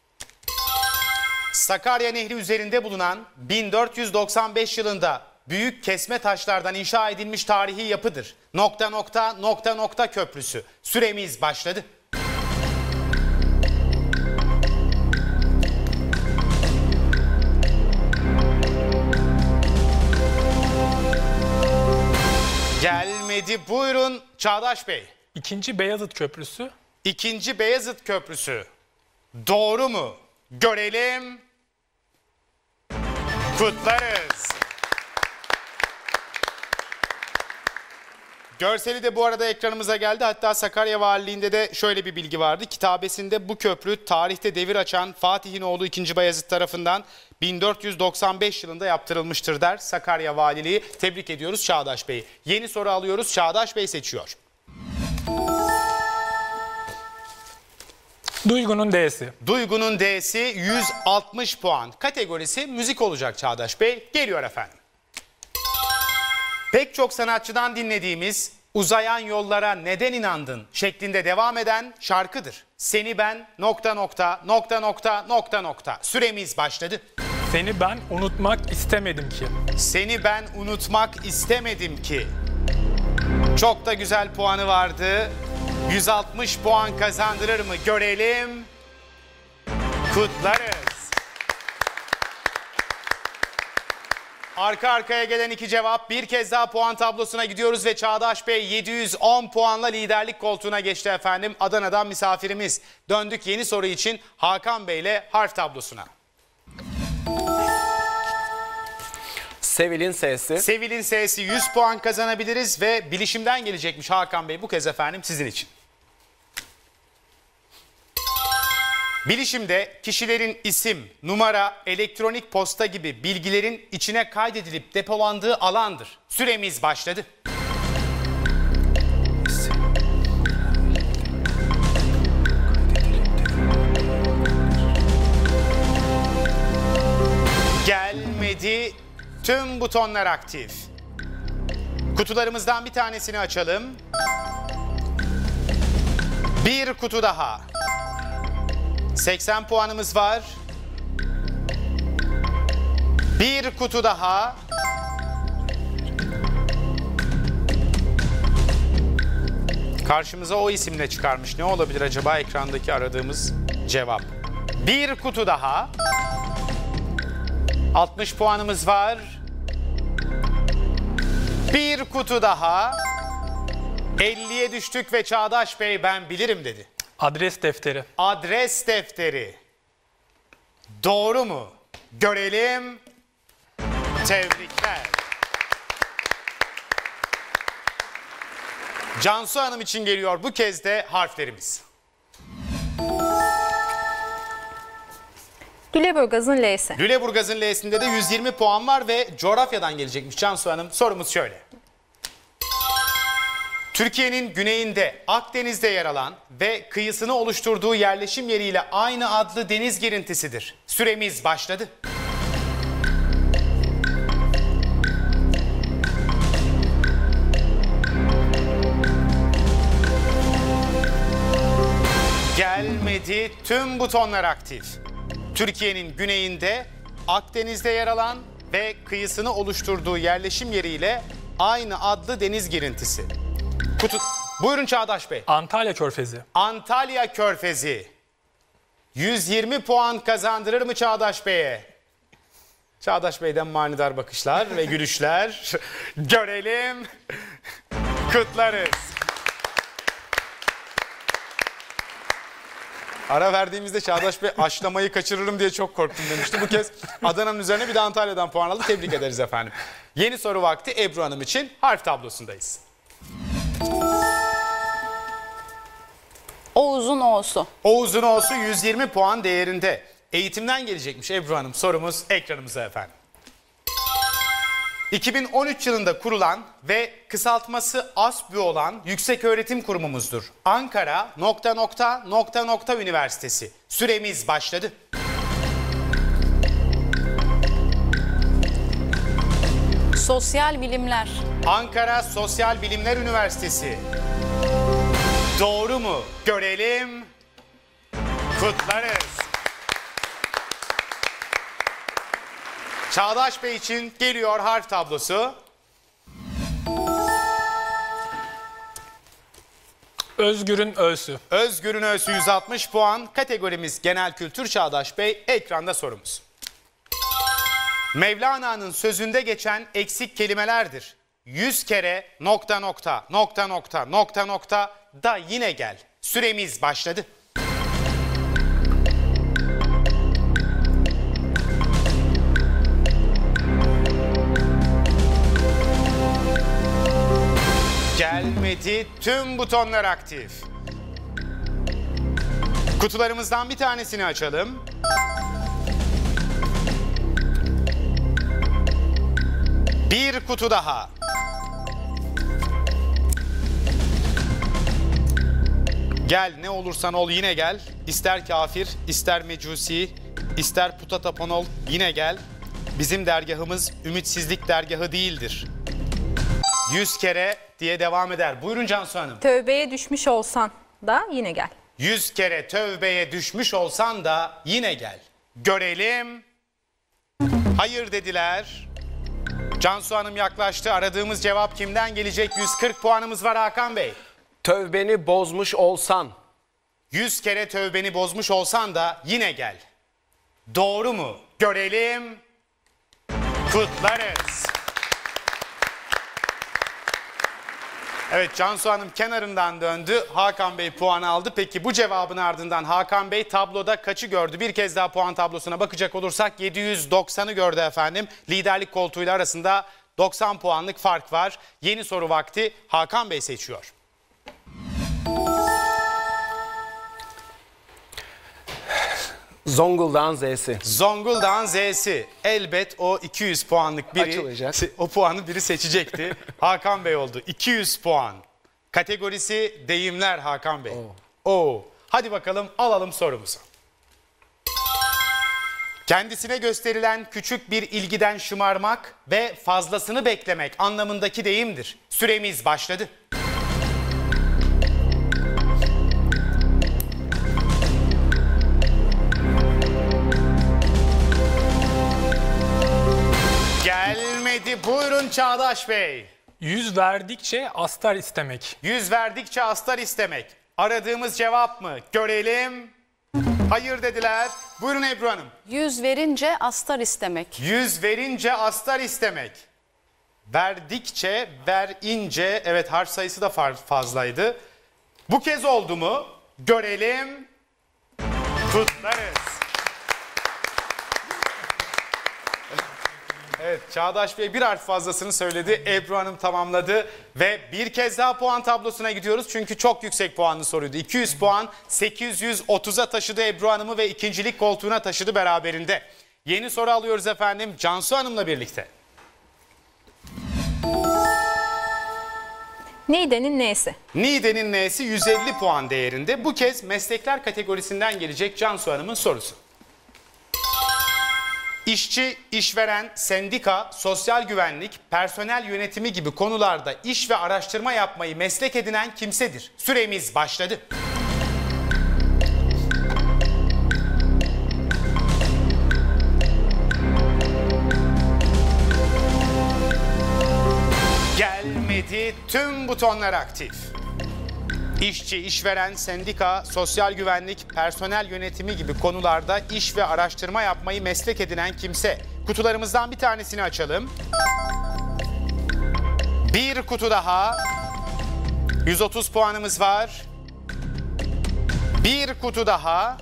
Sakarya Nehri üzerinde bulunan bin dört yüz doksan beş yılında büyük kesme taşlardan inşa edilmiş tarihi yapıdır. Nokta nokta nokta nokta köprüsü. Süremiz başladı. Gelmedi. Buyurun Çağdaş Bey. İkinci Beyazıt Köprüsü. İkinci Beyazıt Köprüsü. Doğru mu? Görelim. Kutlarız. Görseli de bu arada ekranımıza geldi. Hatta Sakarya Valiliğinde de şöyle bir bilgi vardı. Kitabesinde bu köprü tarihte devir açan Fatih'in oğlu ikinci. Bayezid tarafından bin dört yüz doksan beş yılında yaptırılmıştır der Sakarya Valiliği. Tebrik ediyoruz Çağdaş Bey'i. Yeni soru alıyoruz. Çağdaş Bey seçiyor. Duygunun D'si. Duygunun D'si yüz altmış puan. Kategorisi müzik olacak Çağdaş Bey. Geliyor efendim. Pek çok sanatçıdan dinlediğimiz "Uzayan yollara neden inandın" şeklinde devam eden şarkıdır. Seni ben nokta nokta nokta nokta nokta nokta. Süremiz başladı. Seni ben unutmak istemedim ki. Seni ben unutmak istemedim ki. Çok da güzel puanı vardı. yüz altmış puan kazandırır mı görelim. Kutlarız. Arka arkaya gelen iki cevap, bir kez daha puan tablosuna gidiyoruz ve Çağdaş Bey yedi yüz on puanla liderlik koltuğuna geçti efendim. Adana'dan misafirimiz. Döndük yeni soru için Hakan Bey ile harf tablosuna. Sevil'in S'si. Sevil'in S'si yüz puan kazanabiliriz ve bilişimden gelecekmiş Hakan Bey bu kez efendim sizin için. Bilişimde kişilerin isim, numara, elektronik posta gibi bilgilerin içine kaydedilip depolandığı alandır. Süremiz başladı. Gelmedi. Tüm butonlar aktif. Kutularımızdan bir tanesini açalım. Bir kutu daha. seksen puanımız var. Bir kutu daha. Karşımıza o isimle çıkarmış. Ne olabilir acaba ekrandaki aradığımız cevap? Bir kutu daha. altmış puanımız var. Bir kutu daha. elliye düştük ve Çağdaş Bey ben bilirim dedi. Adres defteri. Adres defteri. Doğru mu? Görelim. Tebrikler. Cansu Hanım için geliyor bu kez de harflerimiz. Lüleburgaz'ın L'si. Lüleburgaz'ın L'sinde de yüz yirmi puan var ve coğrafyadan gelecekmiş Cansu Hanım. Sorumuz şöyle. Türkiye'nin güneyinde Akdeniz'de yer alan ve kıyısını oluşturduğu yerleşim yeriyle aynı adlı deniz girintisidir. Süremiz başladı. Gelmedi. Tüm butonlar aktif. Türkiye'nin güneyinde Akdeniz'de yer alan ve kıyısını oluşturduğu yerleşim yeriyle aynı adlı deniz girintisi. Kutu... Buyurun Çağdaş Bey. Antalya Körfezi. Antalya Körfezi. yüz yirmi puan kazandırır mı Çağdaş Bey'e? Çağdaş Bey'den manidar bakışlar ve gülüşler. Görelim. Kutlarız. Ara verdiğimizde Çağdaş Bey aşlamayı kaçırırım diye çok korktum demişti. Bu kez Adana'nın üzerine bir de Antalya'dan puan aldı. Tebrik ederiz efendim. Yeni soru vakti Ebru Hanım için harf tablosundayız. Oğuz'un O'su. Oğuz'un O'su yüz yirmi puan değerinde. Eğitimden gelecekmiş Ebru Hanım. Sorumuz ekranımıza efendim. iki bin on üç yılında kurulan ve kısaltması ASBÜ olan yükseköğretim kurumumuzdur. Ankara nokta nokta nokta nokta Üniversitesi. Süremiz başladı. Sosyal Bilimler. Ankara Sosyal Bilimler Üniversitesi. Doğru mu? Görelim. Kutlarız. Çağdaş Bey için geliyor harf tablosu. Özgür'ün Ö'sü. Özgür'ün Ö'sü yüz altmış puan. Kategorimiz genel kültür Çağdaş Bey. Ekranda sorumuz. Mevlana'nın sözünde geçen eksik kelimelerdir. Yüz kere nokta nokta nokta nokta nokta nokta da yine gel. Süremiz başladı. Gelmedi. Tüm butonlar aktif. Kutularımızdan bir tanesini açalım. Bir kutu daha. Gel, ne olursan ol yine gel. İster kafir, ister mecusi, ister puta tapan ol yine gel. Bizim dergahımız ümitsizlik dergahı değildir. Yüz kere diye devam eder. Buyurun Cansu Hanım. Tövbeye düşmüş olsan da yine gel. Yüz kere tövbeye düşmüş olsan da yine gel. Görelim. Hayır dediler. Cansu Hanım yaklaştı. Aradığımız cevap kimden gelecek? yüz kırk puanımız var Hakan Bey. Tövbeni bozmuş olsan. Yüz kere tövbeni bozmuş olsan da yine gel. Doğru mu? Görelim. Kutlarız. Evet, Cansu Hanım kenarından döndü. Hakan Bey puanı aldı. Peki bu cevabın ardından Hakan Bey tabloda kaçı gördü? Bir kez daha puan tablosuna bakacak olursak yedi yüz doksanı gördü efendim. Liderlik koltuğuyla arasında doksan puanlık fark var. Yeni soru vakti. Hakan Bey seçiyor. Zonguldak'ın Z'si. Zonguldak'ın Z'si. Elbet o iki yüz puanlık biri, Açılacak. o puanı biri seçecekti. Hakan Bey oldu. iki yüz puan. Kategorisi deyimler Hakan Bey. Oo. Oo. Hadi bakalım alalım sorumuzu. Kendisine gösterilen küçük bir ilgiden şımarmak ve fazlasını beklemek anlamındaki deyimdir. Süremiz başladı. Gelmedi. Buyurun Çağdaş Bey. Yüz verdikçe astar istemek. Yüz verdikçe astar istemek. Aradığımız cevap mı? Görelim. Hayır dediler. Buyurun Ebru Hanım. Yüz verince astar istemek. Yüz verince astar istemek. Verdikçe, verince, evet harf sayısı da fazlaydı. Bu kez oldu mu? Görelim. Kutlarız. Evet, Çağdaş Bey bir harf fazlasını söyledi. Ebru Hanım tamamladı ve bir kez daha puan tablosuna gidiyoruz. Çünkü çok yüksek puanlı soruydu. iki yüz puan sekiz yüz otuza taşıdı Ebru Hanım'ı ve ikincilik koltuğuna taşıdı beraberinde. Yeni soru alıyoruz efendim Cansu Hanım'la birlikte. Niğde'nin neyse. Niğde'nin N'si yüz elli puan değerinde. Bu kez meslekler kategorisinden gelecek Cansu Hanım'ın sorusu. İşçi, işveren, sendika, sosyal güvenlik, personel yönetimi gibi konularda iş ve araştırma yapmayı meslek edinen kimsedir. Süremiz başladı. Gelmedi. Tüm butonlar aktif. İşçi, işveren, sendika, sosyal güvenlik, personel yönetimi gibi konularda iş ve araştırma yapmayı meslek edinen kimse. Kutularımızdan bir tanesini açalım. Bir kutu daha. yüz otuz puanımız var. Bir kutu daha.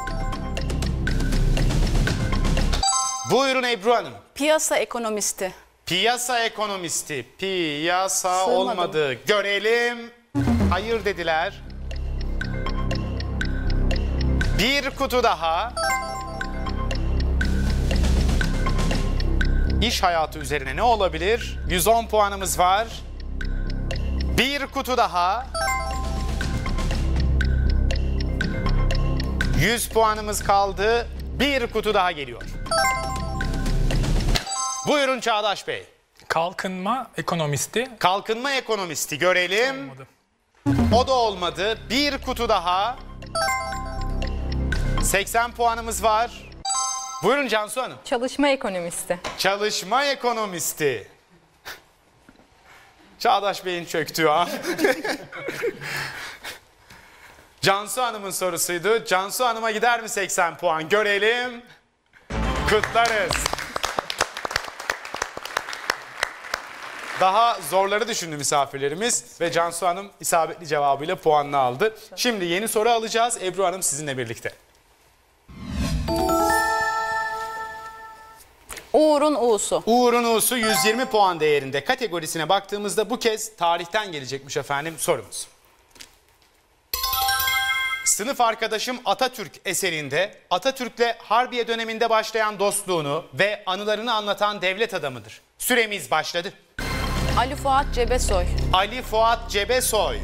Buyurun Ebru Hanım. Piyasa ekonomisti. Piyasa ekonomisti. Piyasa Sığmadım. olmadı. Görelim. Hayır dediler. Bir kutu daha. İş hayatı üzerine ne olabilir? yüz on puanımız var. Bir kutu daha. yüz puanımız kaldı. Bir kutu daha geliyor. Buyurun Çağdaş Bey. Kalkınma ekonomisti. Kalkınma ekonomisti görelim. Olmadı. O da olmadı. Bir kutu daha. seksen puanımız var. Buyurun Cansu Hanım. Çalışma ekonomisti. Çalışma ekonomisti. Çağdaş Bey'in çöktüğü an. Cansu Hanım'ın sorusuydu. Cansu Hanım'a gider mi seksen puan? Görelim. Kutlarız. Daha zorları düşündü misafirlerimiz ve Cansu Hanım isabetli cevabıyla puanını aldı. Şimdi yeni soru alacağız. Ebru Hanım sizinle birlikte. Uğur'un U'su. Uğur'un U'su yüz yirmi puan değerinde. Kategorisine baktığımızda bu kez tarihten gelecekmiş efendim sorumuz. Sınıf arkadaşım Atatürk eserinde Atatürk'le Harbiye döneminde başlayan dostluğunu ve anılarını anlatan devlet adamıdır. Süremiz başladı. Ali Fuat Cebesoy. Ali Fuat Cebesoy.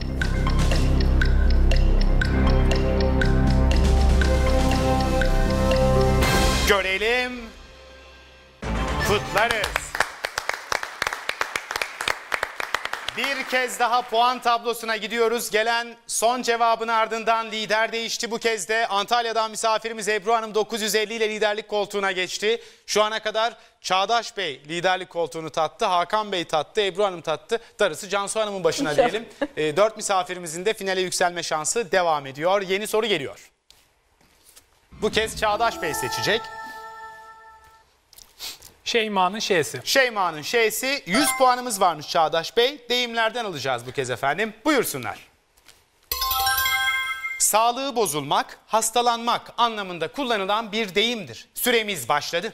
Görelim. Kutlarız. Bir kez daha puan tablosuna gidiyoruz. Gelen son cevabın ardından lider değişti bu kez de. Antalya'dan misafirimiz Ebru Hanım dokuz yüz elli ile liderlik koltuğuna geçti. Şu ana kadar Çağdaş Bey liderlik koltuğunu tattı. Hakan Bey tattı, Ebru Hanım tattı. Darısı Cansu Hanım'ın başına diyelim. E, dört misafirimizin de finale yükselme şansı devam ediyor. Yeni soru geliyor. Bu kez Çağdaş Bey seçecek. Şeyma'nın şeysi. Şeyma'nın şeysi yüz puanımız varmış Çağdaş Bey. Deyimlerden alacağız bu kez efendim. Buyursunlar. Sağlığı bozulmak, hastalanmak anlamında kullanılan bir deyimdir. Süremiz başladı.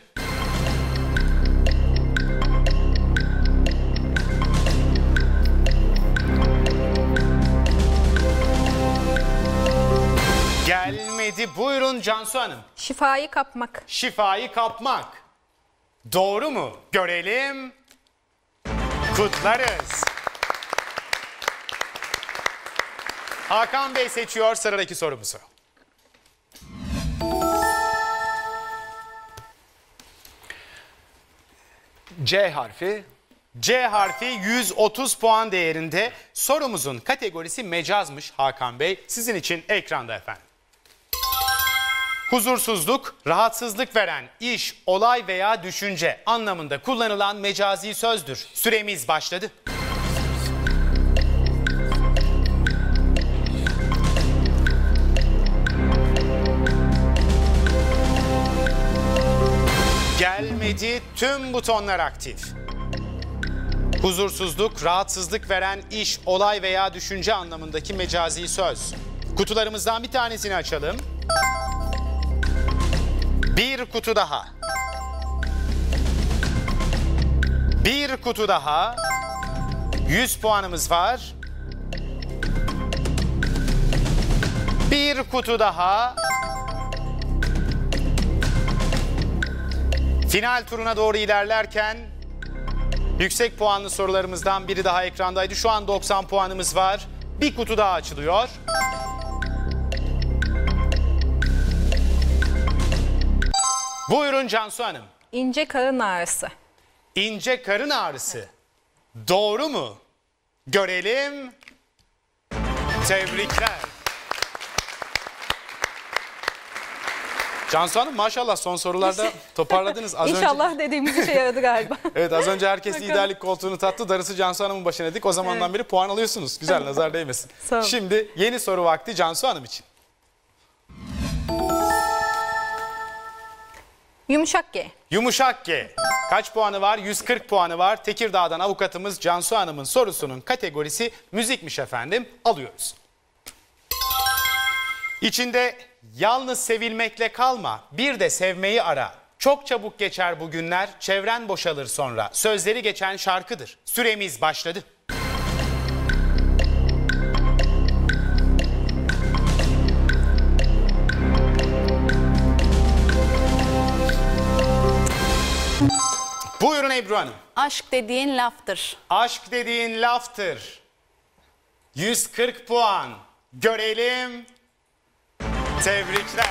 Gelmedi. Buyurun Cansu Hanım. Şifayı kapmak. Şifayı kapmak. Doğru mu? Görelim. Kutlarız. Hakan Bey seçiyor sıradaki sorumuzu. C harfi. C harfi yüz otuz puan değerinde. Sorumuzun kategorisi mecazmış Hakan Bey. Sizin için ekranda efendim. Huzursuzluk, rahatsızlık veren iş, olay veya düşünce anlamında kullanılan mecazi sözdür. Süremiz başladı. Gelmedi, tüm butonlar aktif. Huzursuzluk, rahatsızlık veren iş, olay veya düşünce anlamındaki mecazi söz. Kutularımızdan bir tanesini açalım. Bir kutu daha. Bir kutu daha. yüz puanımız var. Bir kutu daha. Final turuna doğru ilerlerken yüksek puanlı sorularımızdan biri daha ekrandaydı. Şu an doksan puanımız var. Bir kutu daha açılıyor. Buyurun Cansu Hanım. İnce karın ağrısı. İnce karın ağrısı. Doğru mu? Görelim. Tebrikler. Cansu Hanım maşallah son sorularda toparladınız. Az İnşallah önce... dediğimiz işe yaradı galiba. Evet az önce herkes liderlik koltuğunu tattı. Darısı Cansu Hanım'ın başına dedik. O zamandan Evet. beri puan alıyorsunuz. Güzel nazar değmesin. Sağ olun. Şimdi yeni soru vakti Cansu Hanım için. Yumuşak G. Yumuşak G. Kaç puanı var? yüz kırk puanı var. Tekirdağ'dan avukatımız Cansu Hanım'ın sorusunun kategorisi müzikmiş efendim. Alıyoruz. İçinde yalnız sevilmekle kalma, bir de sevmeyi ara. Çok çabuk geçer bu günler, çevren boşalır sonra. Sözleri geçen şarkıdır. Süremiz başladı. Buyurun Ebru Hanım. Aşk dediğin laftır. Aşk dediğin laftır. yüz kırk puan. Görelim. Tebrikler.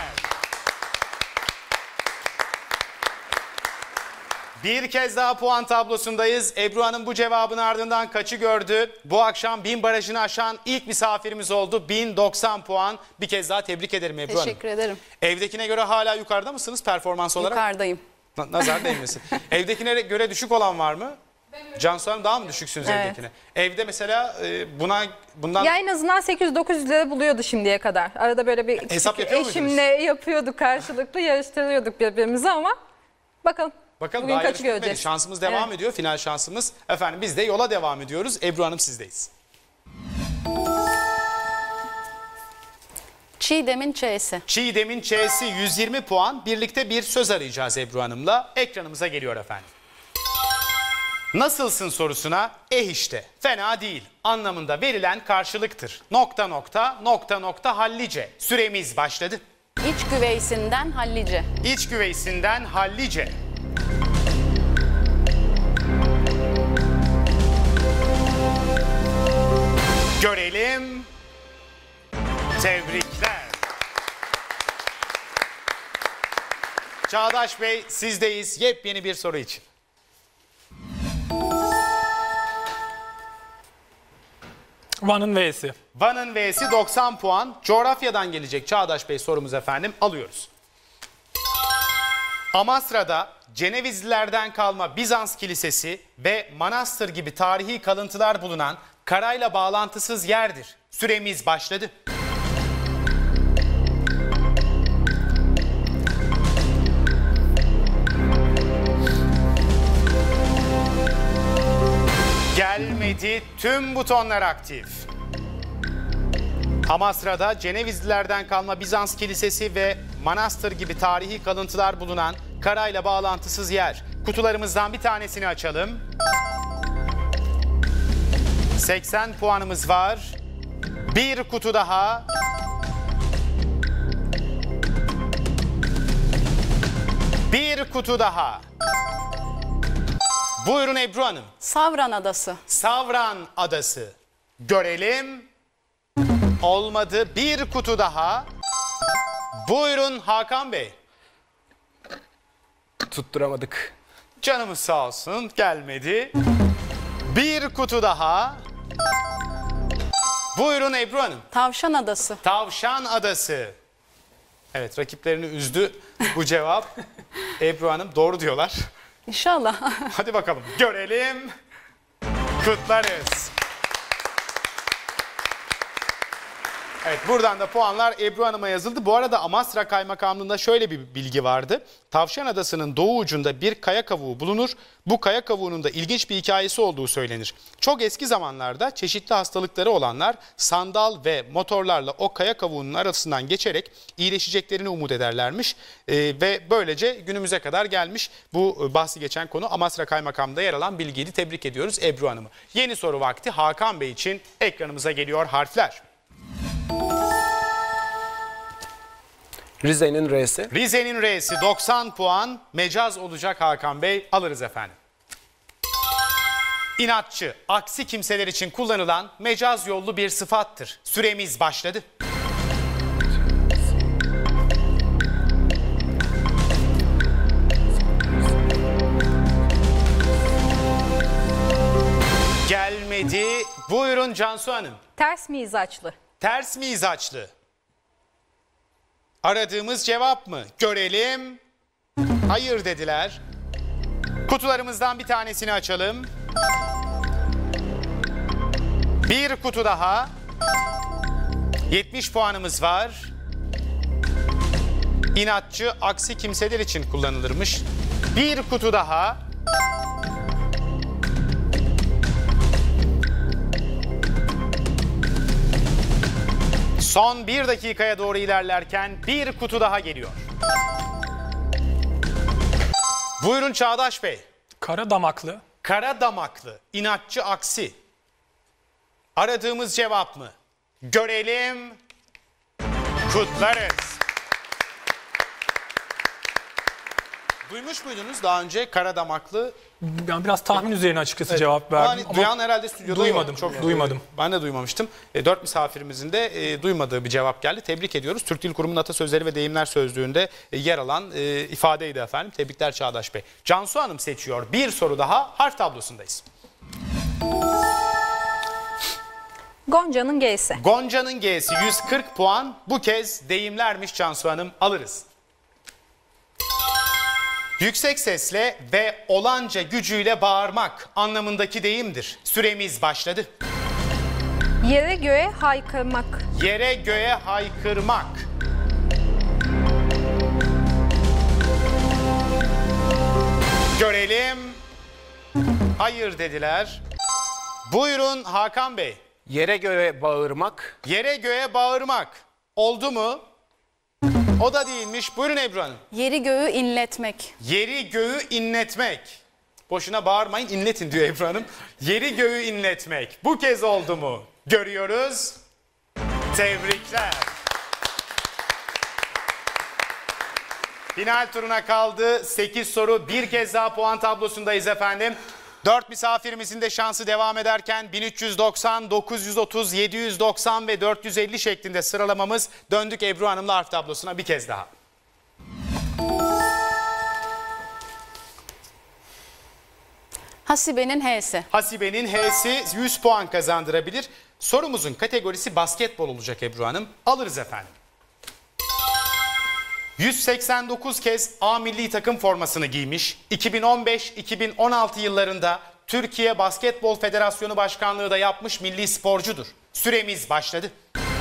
Bir kez daha puan tablosundayız. Ebru Hanım bu cevabın ardından kaçı gördü? Bu akşam bin barajını aşan ilk misafirimiz oldu. bin doksan puan. Bir kez daha tebrik ederim Ebru Hanım. Teşekkür ederim. Evdekine göre hala yukarıda mısınız performans olarak? Yukarıdayım. Na- Nazar değmesin. Evdekine göre düşük olan var mı? Cansu Hanım daha mı düşüksünüz Evet. evdekine? Evde mesela e, buna bundan Ya en azından sekiz yüz dokuz yüz lira buluyordu şimdiye kadar. Arada böyle bir Hesap küçük yapıyor eşimle yapıyorduk karşılıklı yarıştırıyorduk birbirimizi ama bakalım. bakalım Bugün daha kaçı yarış bitmedi. göreceğiz? Şansımız devam Evet. ediyor. Final şansımız. Efendim biz de yola devam ediyoruz. Ebru Hanım sizdeyiz. Çiğdem'in Ç'si. Çiğdem'in Ç'si yüz yirmi puan. Birlikte bir söz arayacağız Ebru Hanım'la. Ekranımıza geliyor efendim. Nasılsın sorusuna eh işte fena değil anlamında verilen karşılıktır. Nokta nokta nokta nokta hallice. Süremiz başladı. İç güveysinden hallice. İç güveysinden hallice. Görelim. Tebrikler. Çağdaş Bey sizdeyiz yepyeni bir soru için. Van'ın V'si. Van'ın V'si doksan puan. Coğrafyadan gelecek Çağdaş Bey sorumuz efendim. Alıyoruz. Amasra'da Cenevizlilerden kalma Bizans Kilisesi ve manastır gibi tarihi kalıntılar bulunan karayla bağlantısız yerdir. Süremiz başladı. Gelmedi, tüm butonlar aktif. Amasra'da Cenevizlilerden kalma Bizans Kilisesi ve manastır gibi tarihi kalıntılar bulunan karayla bağlantısız yer. Kutularımızdan bir tanesini açalım. seksen puanımız var. Bir kutu daha. Bir kutu daha. Buyurun Ebru Hanım. Savran Adası. Savran Adası. Görelim. Olmadı. Bir kutu daha. Buyurun Hakan Bey. Tutturamadık. Canımız sağ olsun. Gelmedi. Bir kutu daha. Buyurun Ebru Hanım. Tavşan Adası. Tavşan Adası. Evet, rakiplerini üzdü bu cevap. Ebru Hanım doğru diyorlar. İnşallah. Hadi bakalım görelim. Kutlarız. Evet, buradan da puanlar Ebru Hanım'a yazıldı. Bu arada Amasra Kaymakamlığı'nda şöyle bir bilgi vardı. Tavşan Adası'nın doğu ucunda bir kaya kavuğu bulunur. Bu kaya kavuğunun da ilginç bir hikayesi olduğu söylenir. Çok eski zamanlarda çeşitli hastalıkları olanlar sandal ve motorlarla o kaya kavuğunun arasından geçerek iyileşeceklerini umut ederlermiş. Ee, ve böylece günümüze kadar gelmiş bu bahsi geçen konu Amasra Kaymakamlığı'nda yer alan bilgiydi. Tebrik ediyoruz Ebru Hanım'ı. Yeni soru vakti Hakan Bey için ekranımıza geliyor harfler. Rize'nin R'si. Rize'nin R'si doksan puan. Mecaz olacak Hakan Bey. Alırız efendim. İnatçı, aksi kimseler için kullanılan mecaz yollu bir sıfattır. Süremiz başladı. Gelmedi. Buyurun Cansu Hanım. Ters mizaçlı. Ters mizaçlı. Aradığımız cevap mı? Görelim. Hayır dediler. Kutularımızdan bir tanesini açalım. Bir kutu daha. yetmiş puanımız var. İnatçı, aksi kimseler için kullanılırmış. Bir kutu daha. Son bir dakikaya doğru ilerlerken bir kutu daha geliyor. Buyurun Çağdaş Bey. Kara damaklı. Kara damaklı, inatçı aksi. Aradığımız cevap mı? Görelim. Kutlarız. Duymuş muydunuz daha önce kara damaklı? Ben biraz tahmin üzerine açıkçası cevap verdim. Yani duyan herhalde stüdyoda duymadım, yok. Çok duymadım. Ben de duymamıştım. E, dört misafirimizin de e, duymadığı bir cevap geldi. Tebrik ediyoruz. Türk Dil Kurumu'nun atasözleri ve deyimler sözlüğünde e, yer alan e, ifadeydi efendim. Tebrikler Çağdaş Bey. Cansu Hanım seçiyor. Bir soru daha harf tablosundayız. Gonca'nın G'si. Gonca'nın G'si yüz kırk puan. Bu kez deyimlermiş Cansu Hanım. Alırız. Yüksek sesle ve olanca gücüyle bağırmak anlamındaki deyimdir. Süremiz başladı. Yere göğe haykırmak. Yere göğe haykırmak. Görelim. Hayır dediler. Buyurun Hakan Bey. Yere göre bağırmak. Yere göğe bağırmak. oldu mu? O da değilmiş. Buyurun Ebru Hanım. Yeri göğü inletmek. Yeri göğü inletmek. Boşuna bağırmayın, inletin diyor Ebru Hanım. Yeri göğü inletmek. Bu kez oldu mu? Görüyoruz. Tebrikler. Final turuna kaldı. sekiz soru. Bir kez daha puan tablosundayız efendim. dört misafirimizin de şansı devam ederken bin üç yüz doksan, dokuz yüz otuz, yedi yüz doksan ve dört yüz elli şeklinde sıralamamız. Döndük Ebru Hanım'la harf tablosuna bir kez daha. Hasibe'nin H'si. Hasibe'nin H'si yüz puan kazandırabilir. Sorumuzun kategorisi basketbol olacak Ebru Hanım. Alırız efendim. yüz seksen dokuz kez A milli takım formasını giymiş. iki bin on beş iki bin on altı yıllarında Türkiye Basketbol Federasyonu Başkanlığı da yapmış milli sporcudur. Süremiz başladı.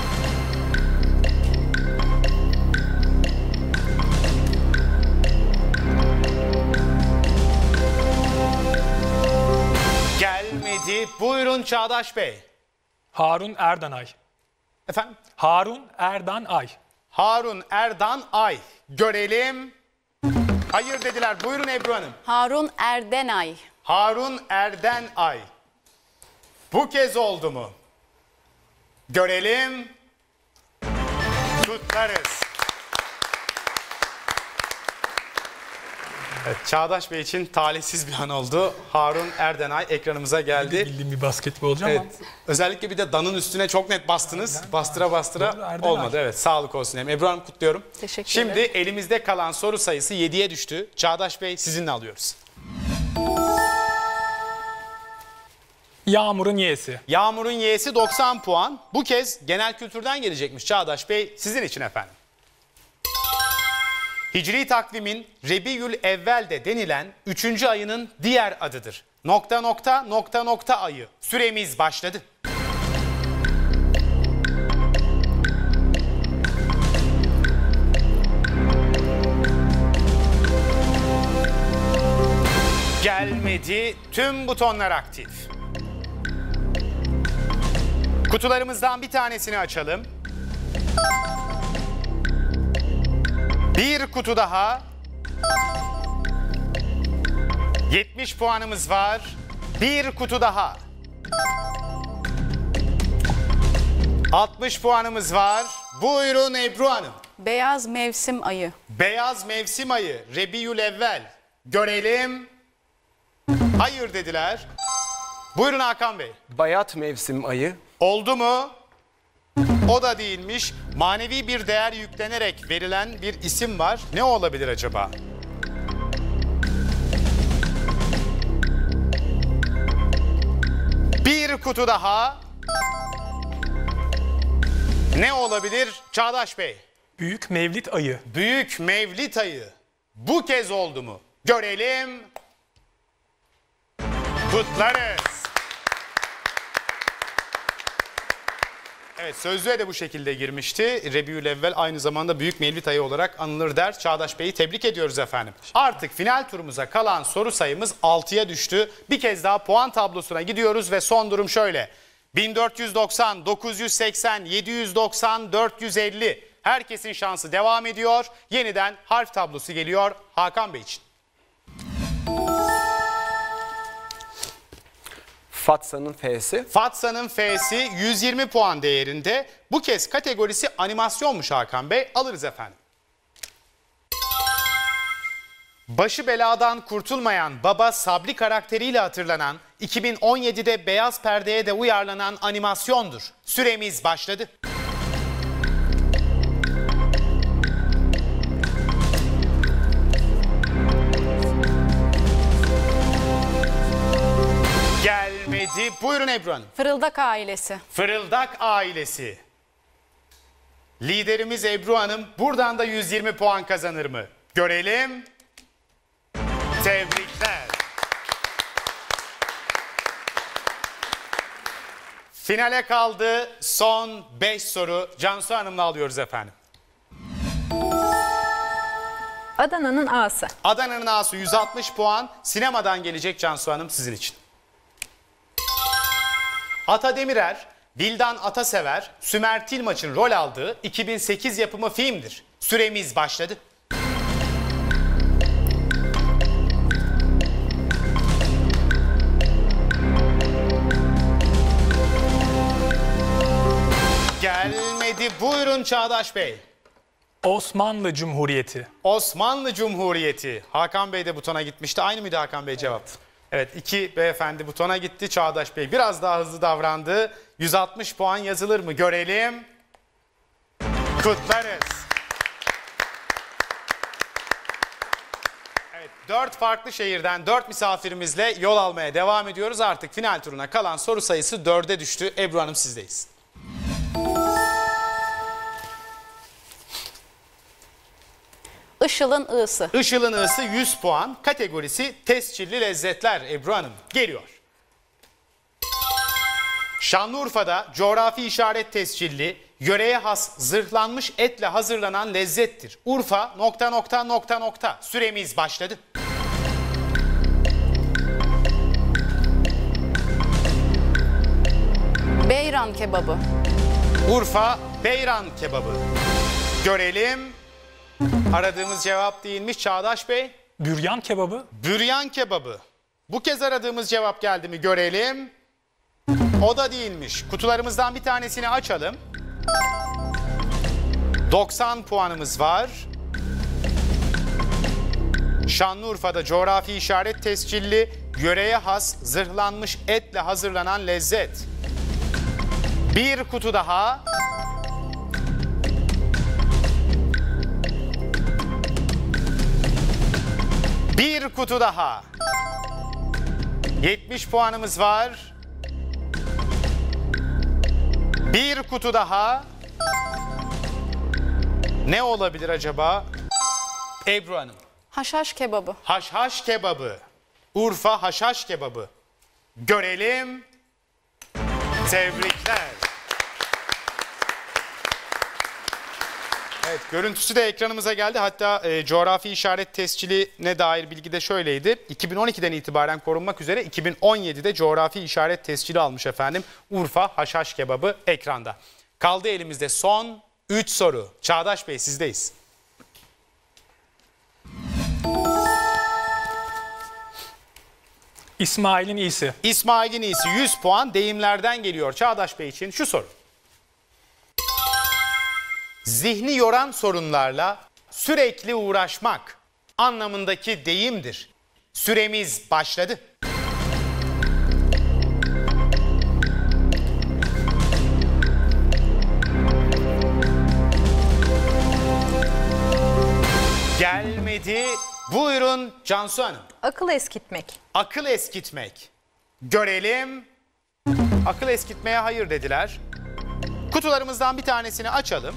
Gelmedi. Buyurun Çağdaş Bey. Harun Erdanay. Efendim? Harun Erdanay. Harun Erdan Ay. Görelim. Hayır dediler. Buyurun Ebru Hanım. Harun Erdenay. Harun Erden Ay. Bu kez oldu mu? Görelim. Kutlarız. Evet, Çağdaş Bey için talihsiz bir an oldu. Harun Erdenay ekranımıza geldi. Bildiğim bir basketbolcu ama. Evet. Özellikle bir de danın üstüne çok net bastınız. Bastıra bastıra Doğru, Erdenay. olmadı. Evet, sağlık olsun. Hem Ebru Hanım kutluyorum. Teşekkür Şimdi ederim. elimizde kalan soru sayısı yediye düştü. Çağdaş Bey sizinle alıyoruz. Yağmur'un Y'si. Yağmur'un Y'si doksan puan. Bu kez genel kültürden gelecekmiş Çağdaş Bey. Sizin için efendim. Hicri takvimin Rebiyül Evvel'de denilen üçüncü ayının diğer adıdır. Nokta nokta nokta nokta ayı. Süremiz başladı. Gelmedi. Tüm butonlar aktif. Kutularımızdan bir tanesini açalım. Bir kutu daha. yetmiş puanımız var. Bir kutu daha. altmış puanımız var. Buyurun Ebru Hanım. Beyaz mevsim ayı. Beyaz mevsim ayı. Rebiyül Evvel. Görelim. Hayır dediler. Buyurun Hakan Bey. Bayat mevsim ayı. Oldu mu? O da değilmiş. Manevi bir değer yüklenerek verilen bir isim var. Ne olabilir acaba? Bir kutu daha. Ne olabilir Çağdaş Bey? Büyük Mevlid ayı. Büyük Mevlid ayı. Bu kez oldu mu? Görelim. Kutlarız. Evet, sözlüğe de bu şekilde girmişti. Rebiyül Evvel aynı zamanda Büyük Mevlid ayı olarak anılır der. Çağdaş Bey'i tebrik ediyoruz efendim. Artık final turumuza kalan soru sayımız altıya düştü. Bir kez daha puan tablosuna gidiyoruz ve son durum şöyle. bin dört yüz doksan, dokuz yüz seksen, yedi yüz doksan, dört yüz elli. Herkesin şansı devam ediyor. Yeniden harf tablosu geliyor Hakan Bey için. Fatsa'nın F'si. Fatsa'nın F'si yüz yirmi puan değerinde. Bu kez kategorisi animasyonmuş Hakan Bey. Alırız efendim. Başı beladan kurtulmayan Baba Sabri karakteriyle hatırlanan, iki bin on yedide Beyaz Perde'ye de uyarlanan animasyondur. Süremiz başladı. Gelmedi. Buyurun Ebru Hanım. Fırıldak ailesi. Fırıldak ailesi. Liderimiz Ebru Hanım buradan da yüz yirmi puan kazanır mı? Görelim. Tebrikler. Finale kaldı son beş soru. Cansu Hanım'la alıyoruz efendim. Adana'nın A'sı. Adana'nın A'sı yüz altmış puan. Sinemadan gelecek Cansu Hanım sizin için. Ata Demirer Vildan Atasever, Sümer Tilmaç'ın rol aldığı iki bin sekiz yapımı filmdir. Süremiz başladı. Gelmedi. Buyurun Çağdaş Bey. Osmanlı Cumhuriyeti. Osmanlı Cumhuriyeti. Hakan Bey de butona gitmişti. Aynı mıydı Hakan Bey cevap? Evet, iki beyefendi butona gitti. Çağdaş Bey biraz daha hızlı davrandı. yüz altmış puan yazılır mı? Görelim. Kutlarız. Evet, dört farklı şehirden dört misafirimizle yol almaya devam ediyoruz. Artık final turuna kalan soru sayısı dörde düştü. Ebru Hanım sizdeyiz. Işıl'ın I'sı. Işıl'ın I'sı yüz puan. Kategorisi tescilli lezzetler. Ebru Hanım geliyor. Şanlıurfa'da coğrafi işaret tescilli, yöreye has zırhlanmış etle hazırlanan lezzettir. Urfa nokta nokta nokta nokta. Süremiz başladı. Beyran kebabı. Urfa Beyran kebabı. Görelim. Aradığımız cevap değilmiş Çağdaş Bey. Büryan kebabı. Büryan kebabı. Bu kez aradığımız cevap geldi mi görelim. O da değilmiş. Kutularımızdan bir tanesini açalım. doksan puanımız var. Şanlıurfa'da coğrafi işaret tescilli, yöreye has zırhlanmış etle hazırlanan lezzet. Bir kutu daha. Bir kutu daha. yetmiş puanımız var. Bir kutu daha. Ne olabilir acaba? Ebru Hanım. Haşhaş kebabı. Haşhaş kebabı. Urfa haşhaş kebabı. Görelim. Tebrikler. Evet, görüntüsü de ekranımıza geldi. Hatta e, coğrafi işaret tesciline dair bilgi de şöyleydi. iki bin on ikiden itibaren korunmak üzere iki bin on yedide coğrafi işaret tescili almış efendim. Urfa haşhaş kebabı ekranda. Kaldı elimizde son üç soru. Çağdaş Bey sizdeyiz. İsmail'in iyisi. İsmail'in iyisi yüz puan deyimlerden geliyor Çağdaş Bey için şu soru. Zihni yoran sorunlarla sürekli uğraşmak anlamındaki deyimdir. Süremiz başladı. Gelmedi. Buyurun Cansu Hanım. Akıl eskitmek. Akıl eskitmek. Görelim. Akıl eskitmeye hayır dediler. Kutularımızdan bir tanesini açalım.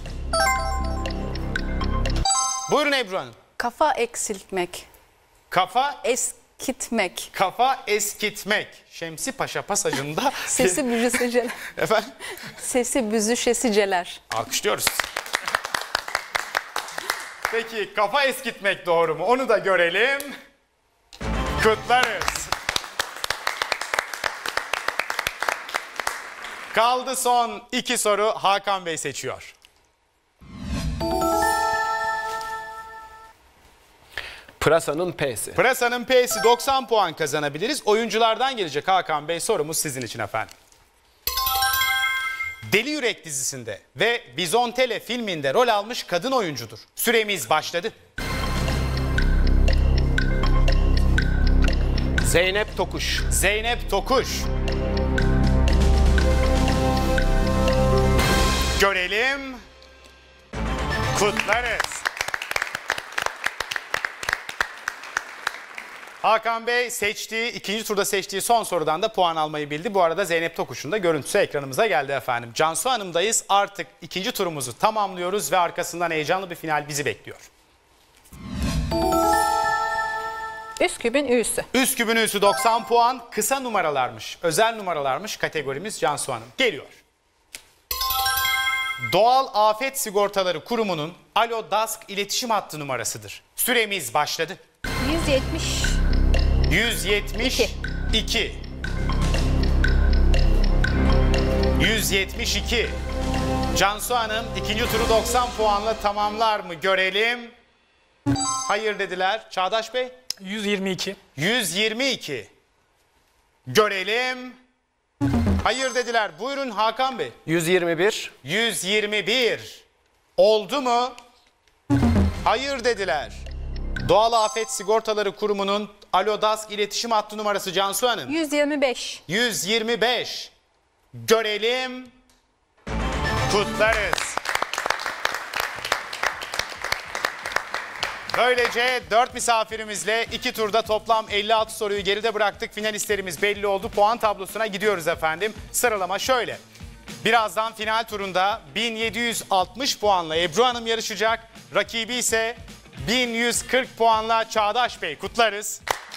Buyurun Ebru Hanım. Kafa eksiltmek. Kafa Eskitmek. kafa eskitmek. Şemsi Paşa pasajında. Sesi büzüşeceler. Efendim? Sesi büzüşesiceler. Alkışlıyoruz. Peki kafa eskitmek doğru mu? Onu da görelim. Kutlarız. Kaldı son iki soru. Hakan Bey seçiyor. Pırasa'nın P'si. Pırasa'nın P'si doksan puan kazanabiliriz. Oyunculardan gelecek Hakan Bey sorumuz sizin için efendim. Deli Yürek dizisinde ve Vizontele filminde rol almış kadın oyuncudur. Süremiz başladı. Zeynep Tokuş. Zeynep Tokuş. Görelim. Kutlarız. Hakan Bey seçtiği, ikinci turda seçtiği son sorudan da puan almayı bildi. Bu arada Zeynep Tokuş'un da görüntüsü ekranımıza geldi efendim. Cansu Hanım'dayız. Artık ikinci turumuzu tamamlıyoruz ve arkasından heyecanlı bir final bizi bekliyor. Üsküp'ün Ü'sü. Üsküp'ün Ü'sü doksan puan. Kısa numaralarmış, özel numaralarmış kategorimiz Cansu Hanım. Geliyor. Doğal Afet Sigortaları Kurumu'nun Alo Dask iletişim hattı numarasıdır. Süremiz başladı. yüz yetmiş. yüz yetmiş iki. yüz yetmiş iki. Cansu Hanım ikinci turu doksan puanla tamamlar mı? Görelim. Hayır dediler. Çağdaş Bey? yüz yirmi iki. yüz yirmi iki. Görelim. Hayır dediler. Buyurun Hakan Bey. yüz yirmi bir. yüz yirmi bir. Oldu mu? Hayır dediler. Doğal Afet Sigortaları Kurumu'nun Alodask iletişim hattı numarası Cansu Hanım. yüz yirmi beş. yüz yirmi beş. Görelim. Kutlarız. Böylece dört misafirimizle iki turda toplam elli altı soruyu geride bıraktık. Finalistlerimiz belli oldu. Puan tablosuna gidiyoruz efendim. Sıralama şöyle. Birazdan final turunda bin yedi yüz altmış puanla Ebru Hanım yarışacak. Rakibi ise bin yüz kırk puanla Çağdaş Bey. Kutlarız.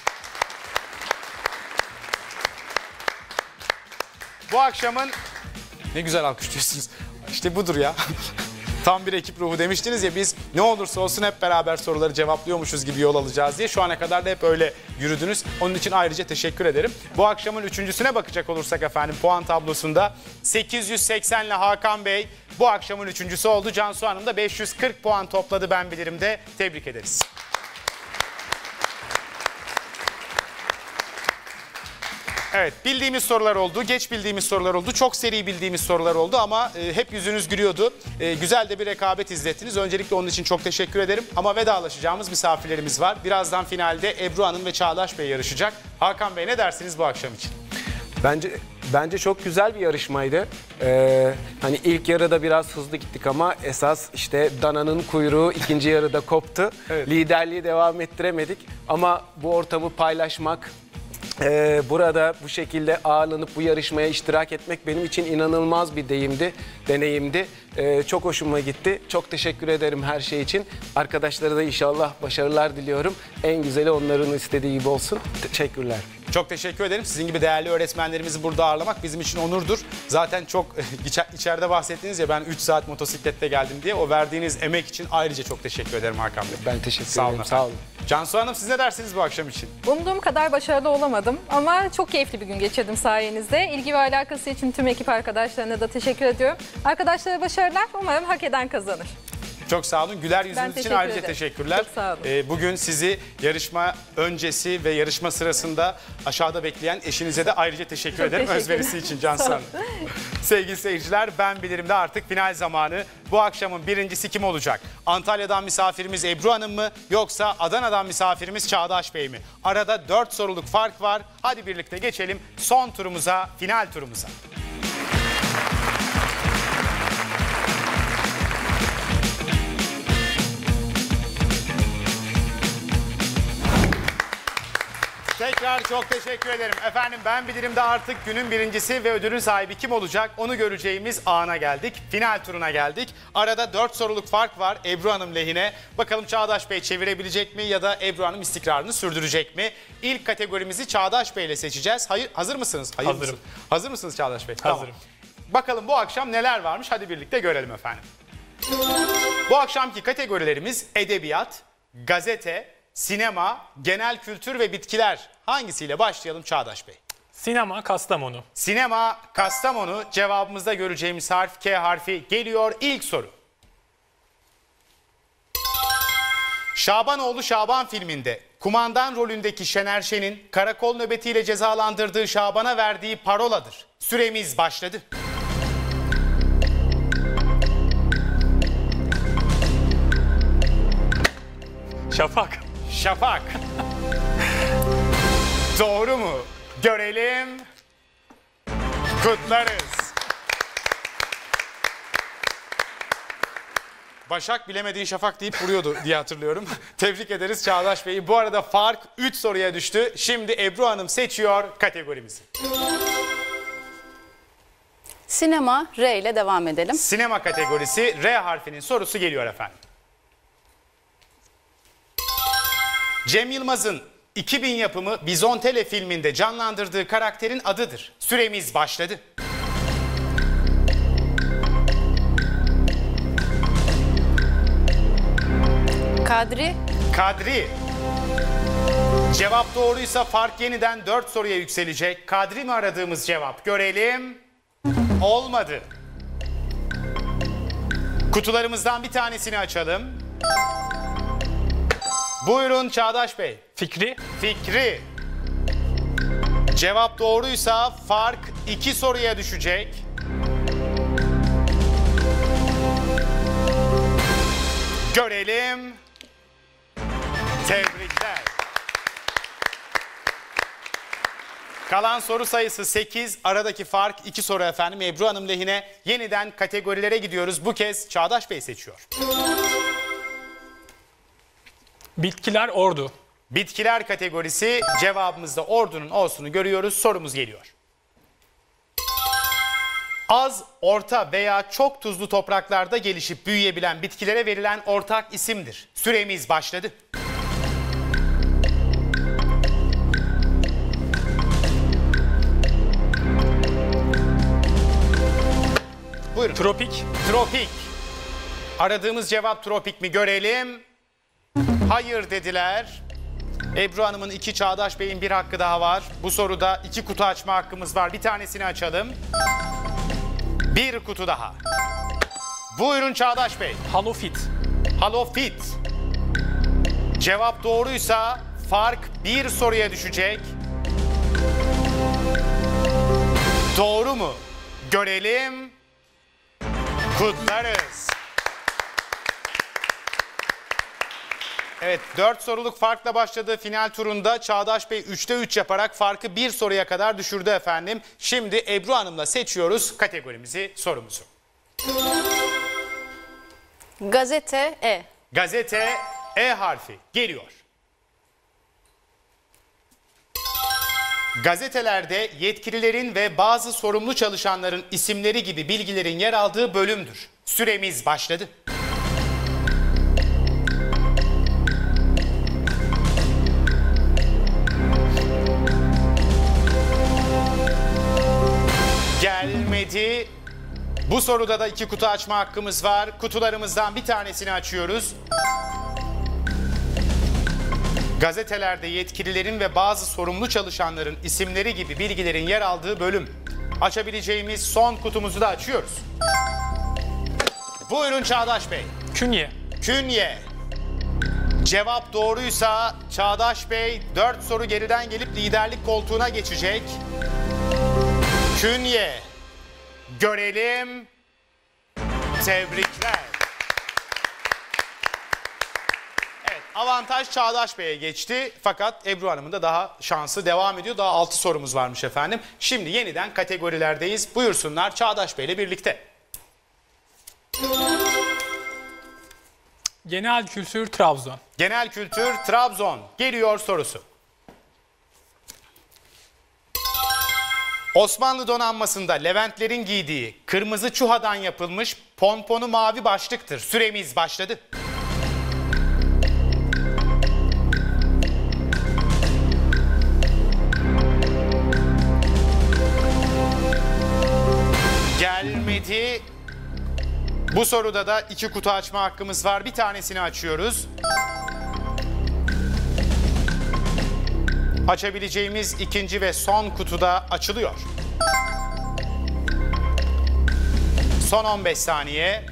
Bu akşamın... Ne güzel alkışlıyorsunuz. İşte budur ya. Tam bir ekip ruhu demiştiniz ya, biz ne olursa olsun hep beraber soruları cevaplıyormuşuz gibi yol alacağız diye. Şu ana kadar da hep öyle yürüdünüz. Onun için ayrıca teşekkür ederim. Bu akşamın üçüncüsüne bakacak olursak efendim puan tablosunda sekiz yüz seksen ile Hakan Bey bu akşamın üçüncüsü oldu. Cansu Hanım da beş yüz kırk puan topladı Ben Bilirim'de. Tebrik ederiz. Evet, bildiğimiz sorular oldu, geç bildiğimiz sorular oldu, çok seri bildiğimiz sorular oldu ama e, hep yüzünüz gülüyordu. E, güzel de bir rekabet izlettiniz. Öncelikle onun için çok teşekkür ederim. Ama vedalaşacağımız misafirlerimiz var. Birazdan finalde Ebru Hanım ve Çağdaş Bey yarışacak. Hakan Bey, ne dersiniz bu akşam için? Bence bence çok güzel bir yarışmaydı. Ee, hani ilk yarıda biraz hızlı gittik ama esas işte dananın kuyruğu ikinci yarıda koptu. Evet. Liderliği devam ettiremedik ama bu ortamı paylaşmak, Ee, burada bu şekilde ağırlanıp bu yarışmaya iştirak etmek benim için inanılmaz bir deyimdi, deneyimdi. Ee, çok hoşuma gitti. Çok teşekkür ederim her şey için. Arkadaşlara da inşallah başarılar diliyorum. En güzeli onların istediği gibi olsun. Teşekkürler. Çok teşekkür ederim. Sizin gibi değerli öğretmenlerimizi burada ağırlamak bizim için onurdur. Zaten çok içer, içeride bahsettiniz ya, ben üç saat motosiklette geldim diye. O verdiğiniz emek için ayrıca çok teşekkür ederim Hakan Bey. Ben teşekkür Sağ olun ederim. efendim. Sağ olun. Cansu Hanım, siz ne dersiniz bu akşam için? Umduğum kadar başarılı olamadım ama çok keyifli bir gün geçirdim sayenizde. İlgi ve alakası için tüm ekip arkadaşlarına da teşekkür ediyorum. Arkadaşlara başarılar. Umarım hak eden kazanır. Çok sağ olun. Güler yüzünüz için teşekkür ayrıca ederim. teşekkürler. Çok sağ olun. Ee, bugün sizi yarışma öncesi ve yarışma sırasında aşağıda bekleyen eşinize de ayrıca teşekkür Çok ederim. teşekkür Özverisi için Cansu Sağ Hanım. Sevgili seyirciler, Ben Bilirim'de artık final zamanı. Bu akşamın birincisi kim olacak? Antalya'dan misafirimiz Ebru Hanım mı? Yoksa Adana'dan misafirimiz Çağdaş Bey mi? Arada dört soruluk fark var. Hadi birlikte geçelim son turumuza, final turumuza. Tekrar çok teşekkür ederim. Efendim, Ben Bilirim'de artık günün birincisi ve ödülün sahibi kim olacak onu göreceğimiz ana geldik. Final turuna geldik. Arada dört soruluk fark var Ebru Hanım lehine. Bakalım Çağdaş Bey çevirebilecek mi ya da Ebru Hanım istikrarını sürdürecek mi? İlk kategorimizi Çağdaş Bey ile seçeceğiz. Hayır, hazır mısınız? Hayır Hazırım. mısınız? Hazır mısınız Çağdaş Bey? Hazırım. Tamam. Bakalım bu akşam neler varmış, hadi birlikte görelim efendim. Bu akşamki kategorilerimiz edebiyat, gazete, sinema, genel kültür ve bitkiler. Hangisiyle başlayalım Çağdaş Bey? Sinema, Kastamonu. Sinema, Kastamonu. Cevabımızda göreceğimiz harf K harfi geliyor. İlk soru. Şabanoğlu Şaban filminde kumandan rolündeki Şener Şen'in karakol nöbetiyle cezalandırdığı Şaban'a verdiği paroladır. Süremiz başladı. Şafak. Şafak. Doğru mu? Görelim. Kutlarız. Başak bilemediğin şafak deyip vuruyordu diye hatırlıyorum. Tebrik ederiz Çağdaş Bey'i. Bu arada fark üç soruya düştü. Şimdi Ebru Hanım seçiyor kategorimizi. Sinema, R ile devam edelim. Sinema kategorisi, R harfinin sorusu geliyor efendim. Cem Yılmaz'ın iki bin yapımı Bizontele filminde canlandırdığı karakterin adıdır. Süremiz başladı. Kadri, Kadri. Cevap doğruysa fark yeniden dört soruya yükselecek. Kadri mi aradığımız cevap? Görelim. Olmadı. Kutularımızdan bir tanesini açalım. Buyurun Çağdaş Bey. Fikri. Fikri. Cevap doğruysa fark iki soruya düşecek. Görelim. Tebrikler. Kalan soru sayısı sekiz. Aradaki fark iki soru efendim. Ebru Hanım lehine yeniden kategorilere gidiyoruz. Bu kez Çağdaş Bey seçiyor. Bitkiler, ordu. Bitkiler kategorisi, cevabımızda ordunun olsunu görüyoruz. Sorumuz geliyor. Az, orta veya çok tuzlu topraklarda gelişip büyüyebilen bitkilere verilen ortak isimdir. Süremiz başladı. Buyurun. Tropik. Tropik. Aradığımız cevap tropik mi görelim? Hayır dediler. Ebru Hanım'ın iki, Çağdaş Bey'in bir hakkı daha var. Bu soruda iki kutu açma hakkımız var. Bir tanesini açalım. Bir kutu daha. Buyurun Çağdaş Bey. Halofit. Halofit. Cevap doğruysa fark bir soruya düşecek. Doğru mu? Görelim. Kutlarız. Evet, dört soruluk farkla başladığı final turunda Çağdaş Bey üçte üç yaparak farkı bir soruya kadar düşürdü efendim. Şimdi Ebru Hanım'la seçiyoruz kategorimizi, sorumuzu. Gazete E. Gazete E harfi geliyor. Gazetelerde yetkililerin ve bazı sorumlu çalışanların isimleri gibi bilgilerin yer aldığı bölümdür. Süremiz başladı. Gelmedi. Bu soruda da iki kutu açma hakkımız var. Kutularımızdan bir tanesini açıyoruz. Gazetelerde yetkililerin ve bazı sorumlu çalışanların isimleri gibi bilgilerin yer aldığı bölüm. Açabileceğimiz son kutumuzu da açıyoruz. Buyurun Çağdaş Bey. Künye. Künye. Cevap doğruysa Çağdaş Bey dört soru geriden gelip liderlik koltuğuna geçecek. Künye. Görelim. Tebrikler. Evet, avantaj Çağdaş Bey'e geçti. Fakat Ebru Hanım'ın da daha şansı devam ediyor. Daha altı sorumuz varmış efendim. Şimdi yeniden kategorilerdeyiz. Buyursunlar Çağdaş Bey'le birlikte. Genel kültür, Trabzon. Genel kültür, Trabzon. Geliyor sorusu. Osmanlı donanmasında Leventlerin giydiği kırmızı çuhadan yapılmış pomponu mavi başlıktır. Süremiz başladı. Gelmedi. Bu soruda da iki kutu açma hakkımız var. Bir tanesini açıyoruz. Açabileceğimiz ikinci ve son kutuda açılıyor. Son on beş saniye.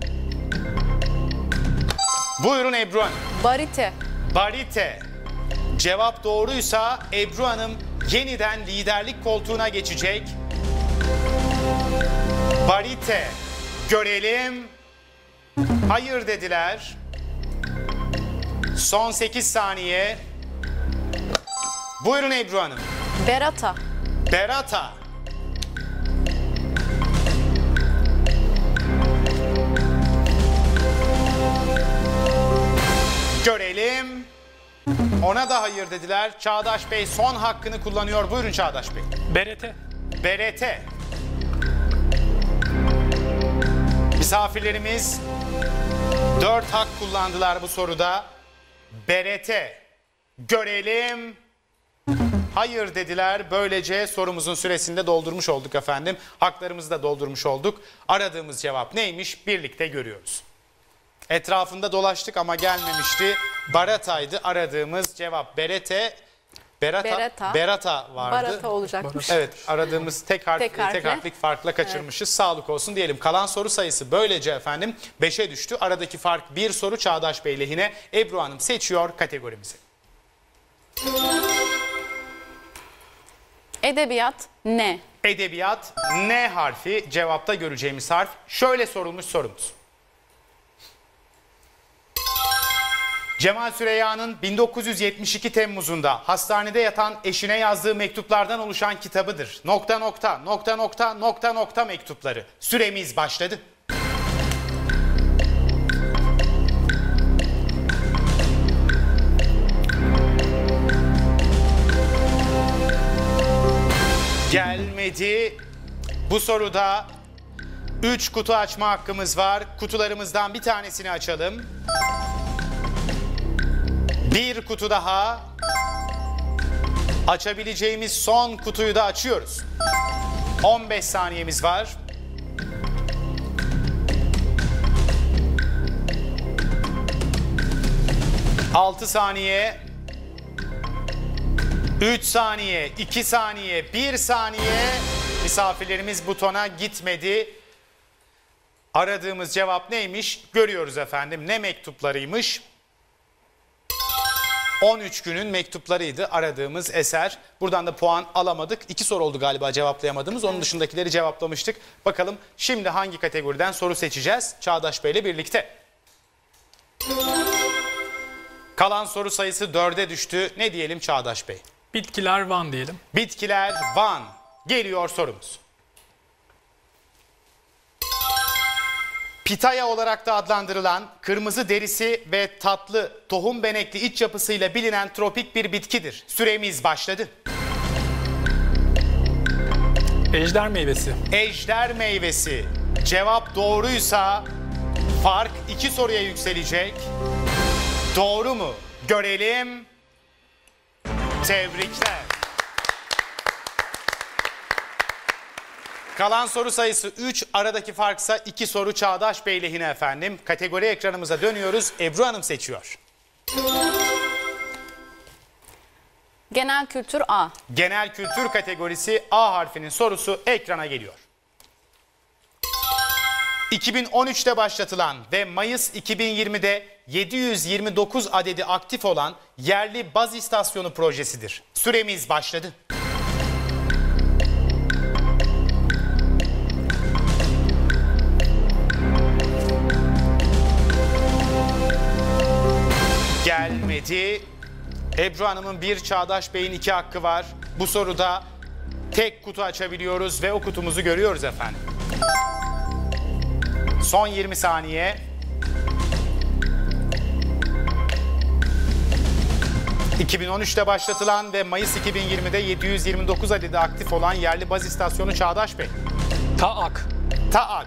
Buyurun Ebru Hanım. Barite. Barite. Cevap doğruysa Ebru Hanım yeniden liderlik koltuğuna geçecek. Barite. Görelim. Hayır dediler. Son sekiz saniye. Buyurun Ebru Hanım. Berata. Berata. Görelim. Ona da hayır dediler. Çağdaş Bey son hakkını kullanıyor. Buyurun Çağdaş Bey. Berete. Berete. Misafirlerimiz dört hak kullandılar bu soruda. Berete. Görelim. Hayır dediler. Böylece sorumuzun süresini de doldurmuş olduk efendim. Haklarımızı da doldurmuş olduk. Aradığımız cevap neymiş? Birlikte görüyoruz. Etrafında dolaştık ama gelmemişti. Barata'ydı aradığımız cevap. Berete. Berata, Berata. Berata vardı. Barata olacakmış. Evet, aradığımız tek harf Tek tek, harfle. harflik farkla kaçırmışız. Sağlık olsun diyelim. Kalan soru sayısı böylece efendim beşe düştü. Aradaki fark bir soru Çağdaş Bey lehine. Ebru Hanım seçiyor kategorimizi. Edebiyat ne? Edebiyat N harfi cevapta göreceğimiz harf. Şöyle sorulmuş sorumuz. Cemal Süreyya'nın bin dokuz yüz yetmiş iki Temmuz'unda hastanede yatan eşine yazdığı mektuplardan oluşan kitabıdır. Nokta nokta nokta nokta nokta nokta mektupları. Süremiz başladı. Gelmedi. Bu soruda üç kutu açma hakkımız var. Kutularımızdan bir tanesini açalım. Bir kutu daha. Açabileceğimiz son kutuyu da açıyoruz. on beş saniyemiz var. altı saniye. üç saniye, iki saniye, bir saniye. Misafirlerimiz butona gitmedi. Aradığımız cevap neymiş? Görüyoruz efendim. Ne mektuplarıymış? on üç günün mektuplarıydı aradığımız eser. Buradan da puan alamadık. İki soru oldu galiba cevaplayamadığımız. Onun dışındakileri cevaplamıştık. Bakalım şimdi hangi kategoriden soru seçeceğiz? Çağdaş Bey ile birlikte. Kalan soru sayısı dörde düştü. Ne diyelim Çağdaş Bey? Bitkiler Van diyelim. Bitkiler Van. Geliyor sorumuz. Pitaya olarak da adlandırılan kırmızı derisi ve tatlı tohum benekli iç yapısıyla bilinen tropik bir bitkidir. Süremiz başladı. Ejder meyvesi. Ejder meyvesi. Cevap doğruysa fark iki soruya yükselecek. Doğru mu? Görelim. Tebrikler. Kalan soru sayısı üç, aradaki farksa iki soru Çağdaş Bey lehine efendim. Kategori ekranımıza dönüyoruz. Ebru Hanım seçiyor. Genel kültür A. Genel kültür kategorisi A harfinin sorusu ekrana geliyor. iki bin on üçte başlatılan ve Mayıs iki bin yirmide yedi yüz yirmi dokuz adedi aktif olan yerli baz istasyonu projesidir. Süremiz başladı. Gelmedi. Ebru Hanım'ın bir, Çağdaş Bey'in iki hakkı var. Bu soruda tek kutu açabiliyoruz ve o kutumuzu görüyoruz efendim. Son yirmi saniye. iki bin on üçte başlatılan ve Mayıs iki bin yirmide yedi yüz yirmi dokuz adedi aktif olan yerli baz istasyonu Çağdaş Bey. Taak. Taak.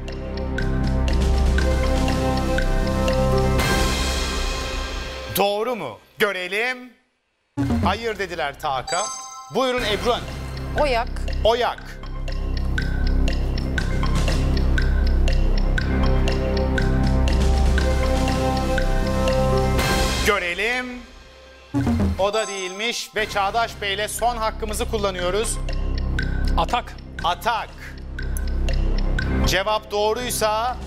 Doğru mu? Görelim. Hayır dediler Taak'a. Buyurun Ebru Hanım. Oyak. Oyak. Görelim. O da değilmiş ve Çağdaş Bey'le son hakkımızı kullanıyoruz. Atak. Atak. Cevap doğruysa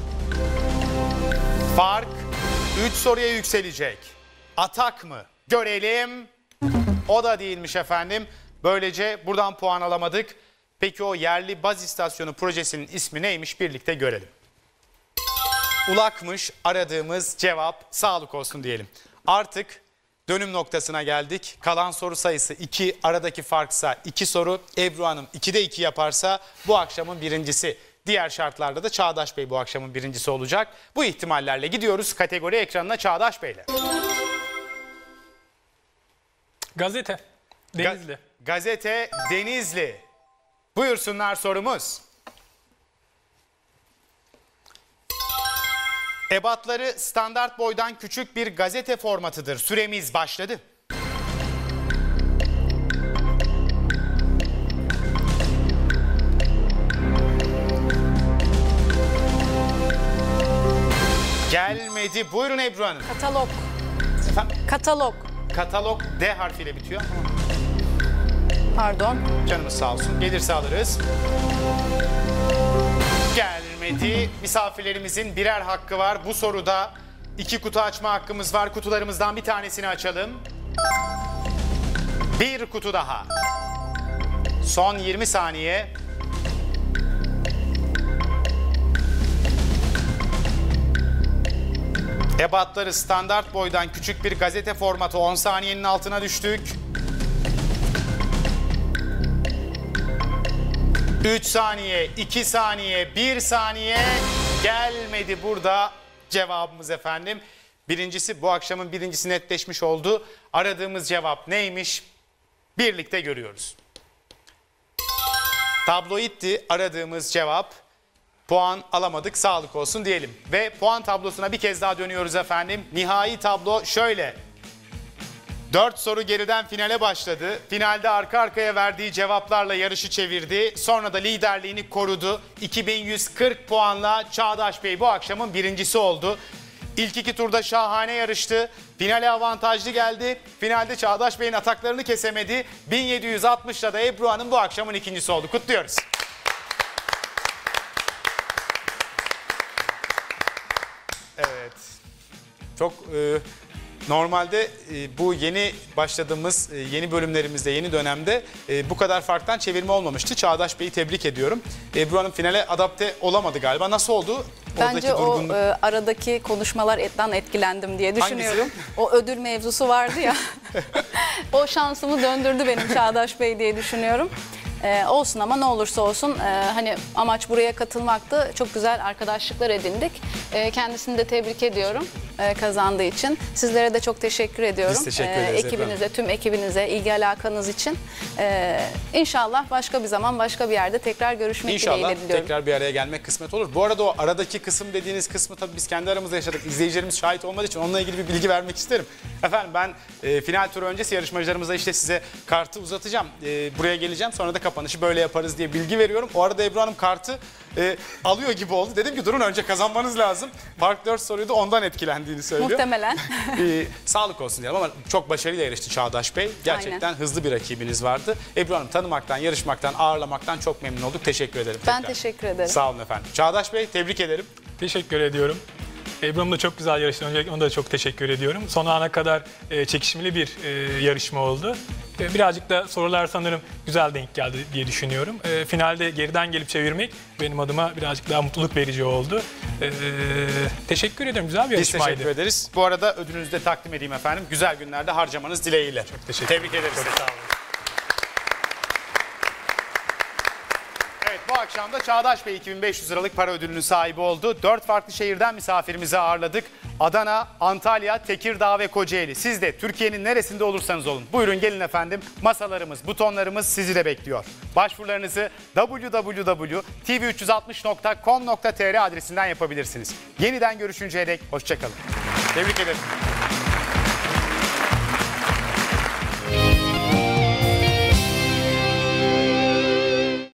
fark üç soruya yükselecek. Atak mı? Görelim. O da değilmiş efendim. Böylece buradan puan alamadık. Peki o yerli baz istasyonu projesinin ismi neymiş? Birlikte görelim. Ulakmış aradığımız cevap. Sağlık olsun diyelim. Artık dönüm noktasına geldik. Kalan soru sayısı iki. Aradaki farksa iki soru. Ebru Hanım ikide iki yaparsa bu akşamın birincisi. Diğer şartlarda da Çağdaş Bey bu akşamın birincisi olacak. Bu ihtimallerle gidiyoruz kategori ekranına Çağdaş Bey'le. Gazete. Denizli. Ga- gazete Denizli. Buyursunlar sorumuz. Ebatları standart boydan küçük bir gazete formatıdır. Süremiz başladı. Gelmedi. Buyurun Ebru Hanım. Katalog. Efendim? Katalog. Katalog D harfiyle bitiyor. Pardon. Canımız sağ olsun. Gelirse alırız. Gelmedi. Misafirlerimizin birer hakkı var. Bu soruda iki kutu açma hakkımız var. Kutularımızdan bir tanesini açalım. Bir kutu daha. Son yirmi saniye. Ebatları standart boydan küçük bir gazete formatı, on saniyenin altına düştük. üç saniye, iki saniye, bir saniye gelmedi burada cevabımız efendim. Birincisi, bu akşamın birincisi netleşmiş oldu. Aradığımız cevap neymiş? Birlikte görüyoruz. Tabloidti aradığımız cevap. Puan alamadık, sağlık olsun diyelim. Ve puan tablosuna bir kez daha dönüyoruz efendim. Nihai tablo şöyle. Dört soru geriden finale başladı. Finalde arka arkaya verdiği cevaplarla yarışı çevirdi. Sonra da liderliğini korudu. iki bin yüz kırk puanla Çağdaş Bey bu akşamın birincisi oldu. İlk iki turda şahane yarıştı. Finale avantajlı geldi. Finalde Çağdaş Bey'in ataklarını kesemedi. bin yedi yüz altmışla da Ebru Hanım bu akşamın ikincisi oldu. Kutluyoruz. Evet. Çok e, normalde e, bu yeni başladığımız e, yeni bölümlerimizde, yeni dönemde e, bu kadar farktan çevirme olmamıştı. Çağdaş Bey'i tebrik ediyorum. Ebru Hanım finale adapte olamadı galiba. Nasıl oldu? Bence Oradaki o durgunluk. e, aradaki konuşmalardan etkilendim diye düşünüyorum. Hangisi? O ödül mevzusu vardı ya. O şansımı döndürdü benim Çağdaş Bey diye düşünüyorum. Ee, olsun ama ne olursa olsun e, hani amaç buraya katılmaktı. Çok güzel arkadaşlıklar edindik. E, kendisini de tebrik ediyorum e, kazandığı için. Sizlere de çok teşekkür ediyorum. Biz teşekkür ederiz ekibinize, efendim. tüm ekibinize, ilgi alakanız için. E, İnşallah başka bir zaman, başka bir yerde tekrar görüşmek İnşallah dileğiyle diliyorum. tekrar bir araya gelmek kısmet olur. Bu arada o aradaki kısım dediğiniz kısmı tabii biz kendi aramızda yaşadık. İzleyicilerimiz şahit olmadığı için onunla ilgili bir bilgi vermek isterim. Efendim ben e, final turu öncesi yarışmacılarımıza işte size kartı uzatacağım. E, buraya geleceğim, sonra da kapanışı böyle yaparız diye bilgi veriyorum. O arada Ebru Hanım kartı e, alıyor gibi oldu. Dedim ki durun, önce kazanmanız lazım. Park dört soruyu da ondan etkilendiğini söylüyor. Muhtemelen. e, sağlık olsun diyelim ama çok başarıyla yarıştı Çağdaş Bey. Gerçekten Aynen. hızlı bir rakibiniz vardı. Ebru Hanım, tanımaktan, yarışmaktan, ağırlamaktan çok memnun olduk. Teşekkür ederim. Ben tekrar. teşekkür ederim. Sağ olun efendim. Çağdaş Bey, tebrik ederim. Teşekkür ediyorum. Ebru Hanım da çok güzel yarıştı. Öncelikle ona da çok teşekkür ediyorum. Son ana kadar e, çekişmeli bir e, yarışma oldu. E, birazcık da sorular sanırım güzel denk geldi diye düşünüyorum. E, finalde geriden gelip çevirmek benim adıma birazcık daha mutluluk verici oldu. E, teşekkür ederim. Güzel bir Biz yarışmaydı. teşekkür ederiz. Bu arada ödülünüzü de takdim edeyim efendim. Güzel günlerde harcamanız dileğiyle. Çok teşekkür Tebrik ederiz. Çok sağ olun. Evet, bu akşam da Çağdaş Bey iki bin beş yüz liralık para ödülünün sahibi oldu. Dört farklı şehirden misafirimizi ağırladık. Adana, Antalya, Tekirdağ ve Kocaeli. Siz de Türkiye'nin neresinde olursanız olun. Buyurun gelin efendim. Masalarımız, butonlarımız sizi de bekliyor. Başvurularınızı w w w nokta t v üç yüz altmış nokta com nokta t r adresinden yapabilirsiniz. Yeniden görüşünceye dek hoşça kalın. Tebrik ederim.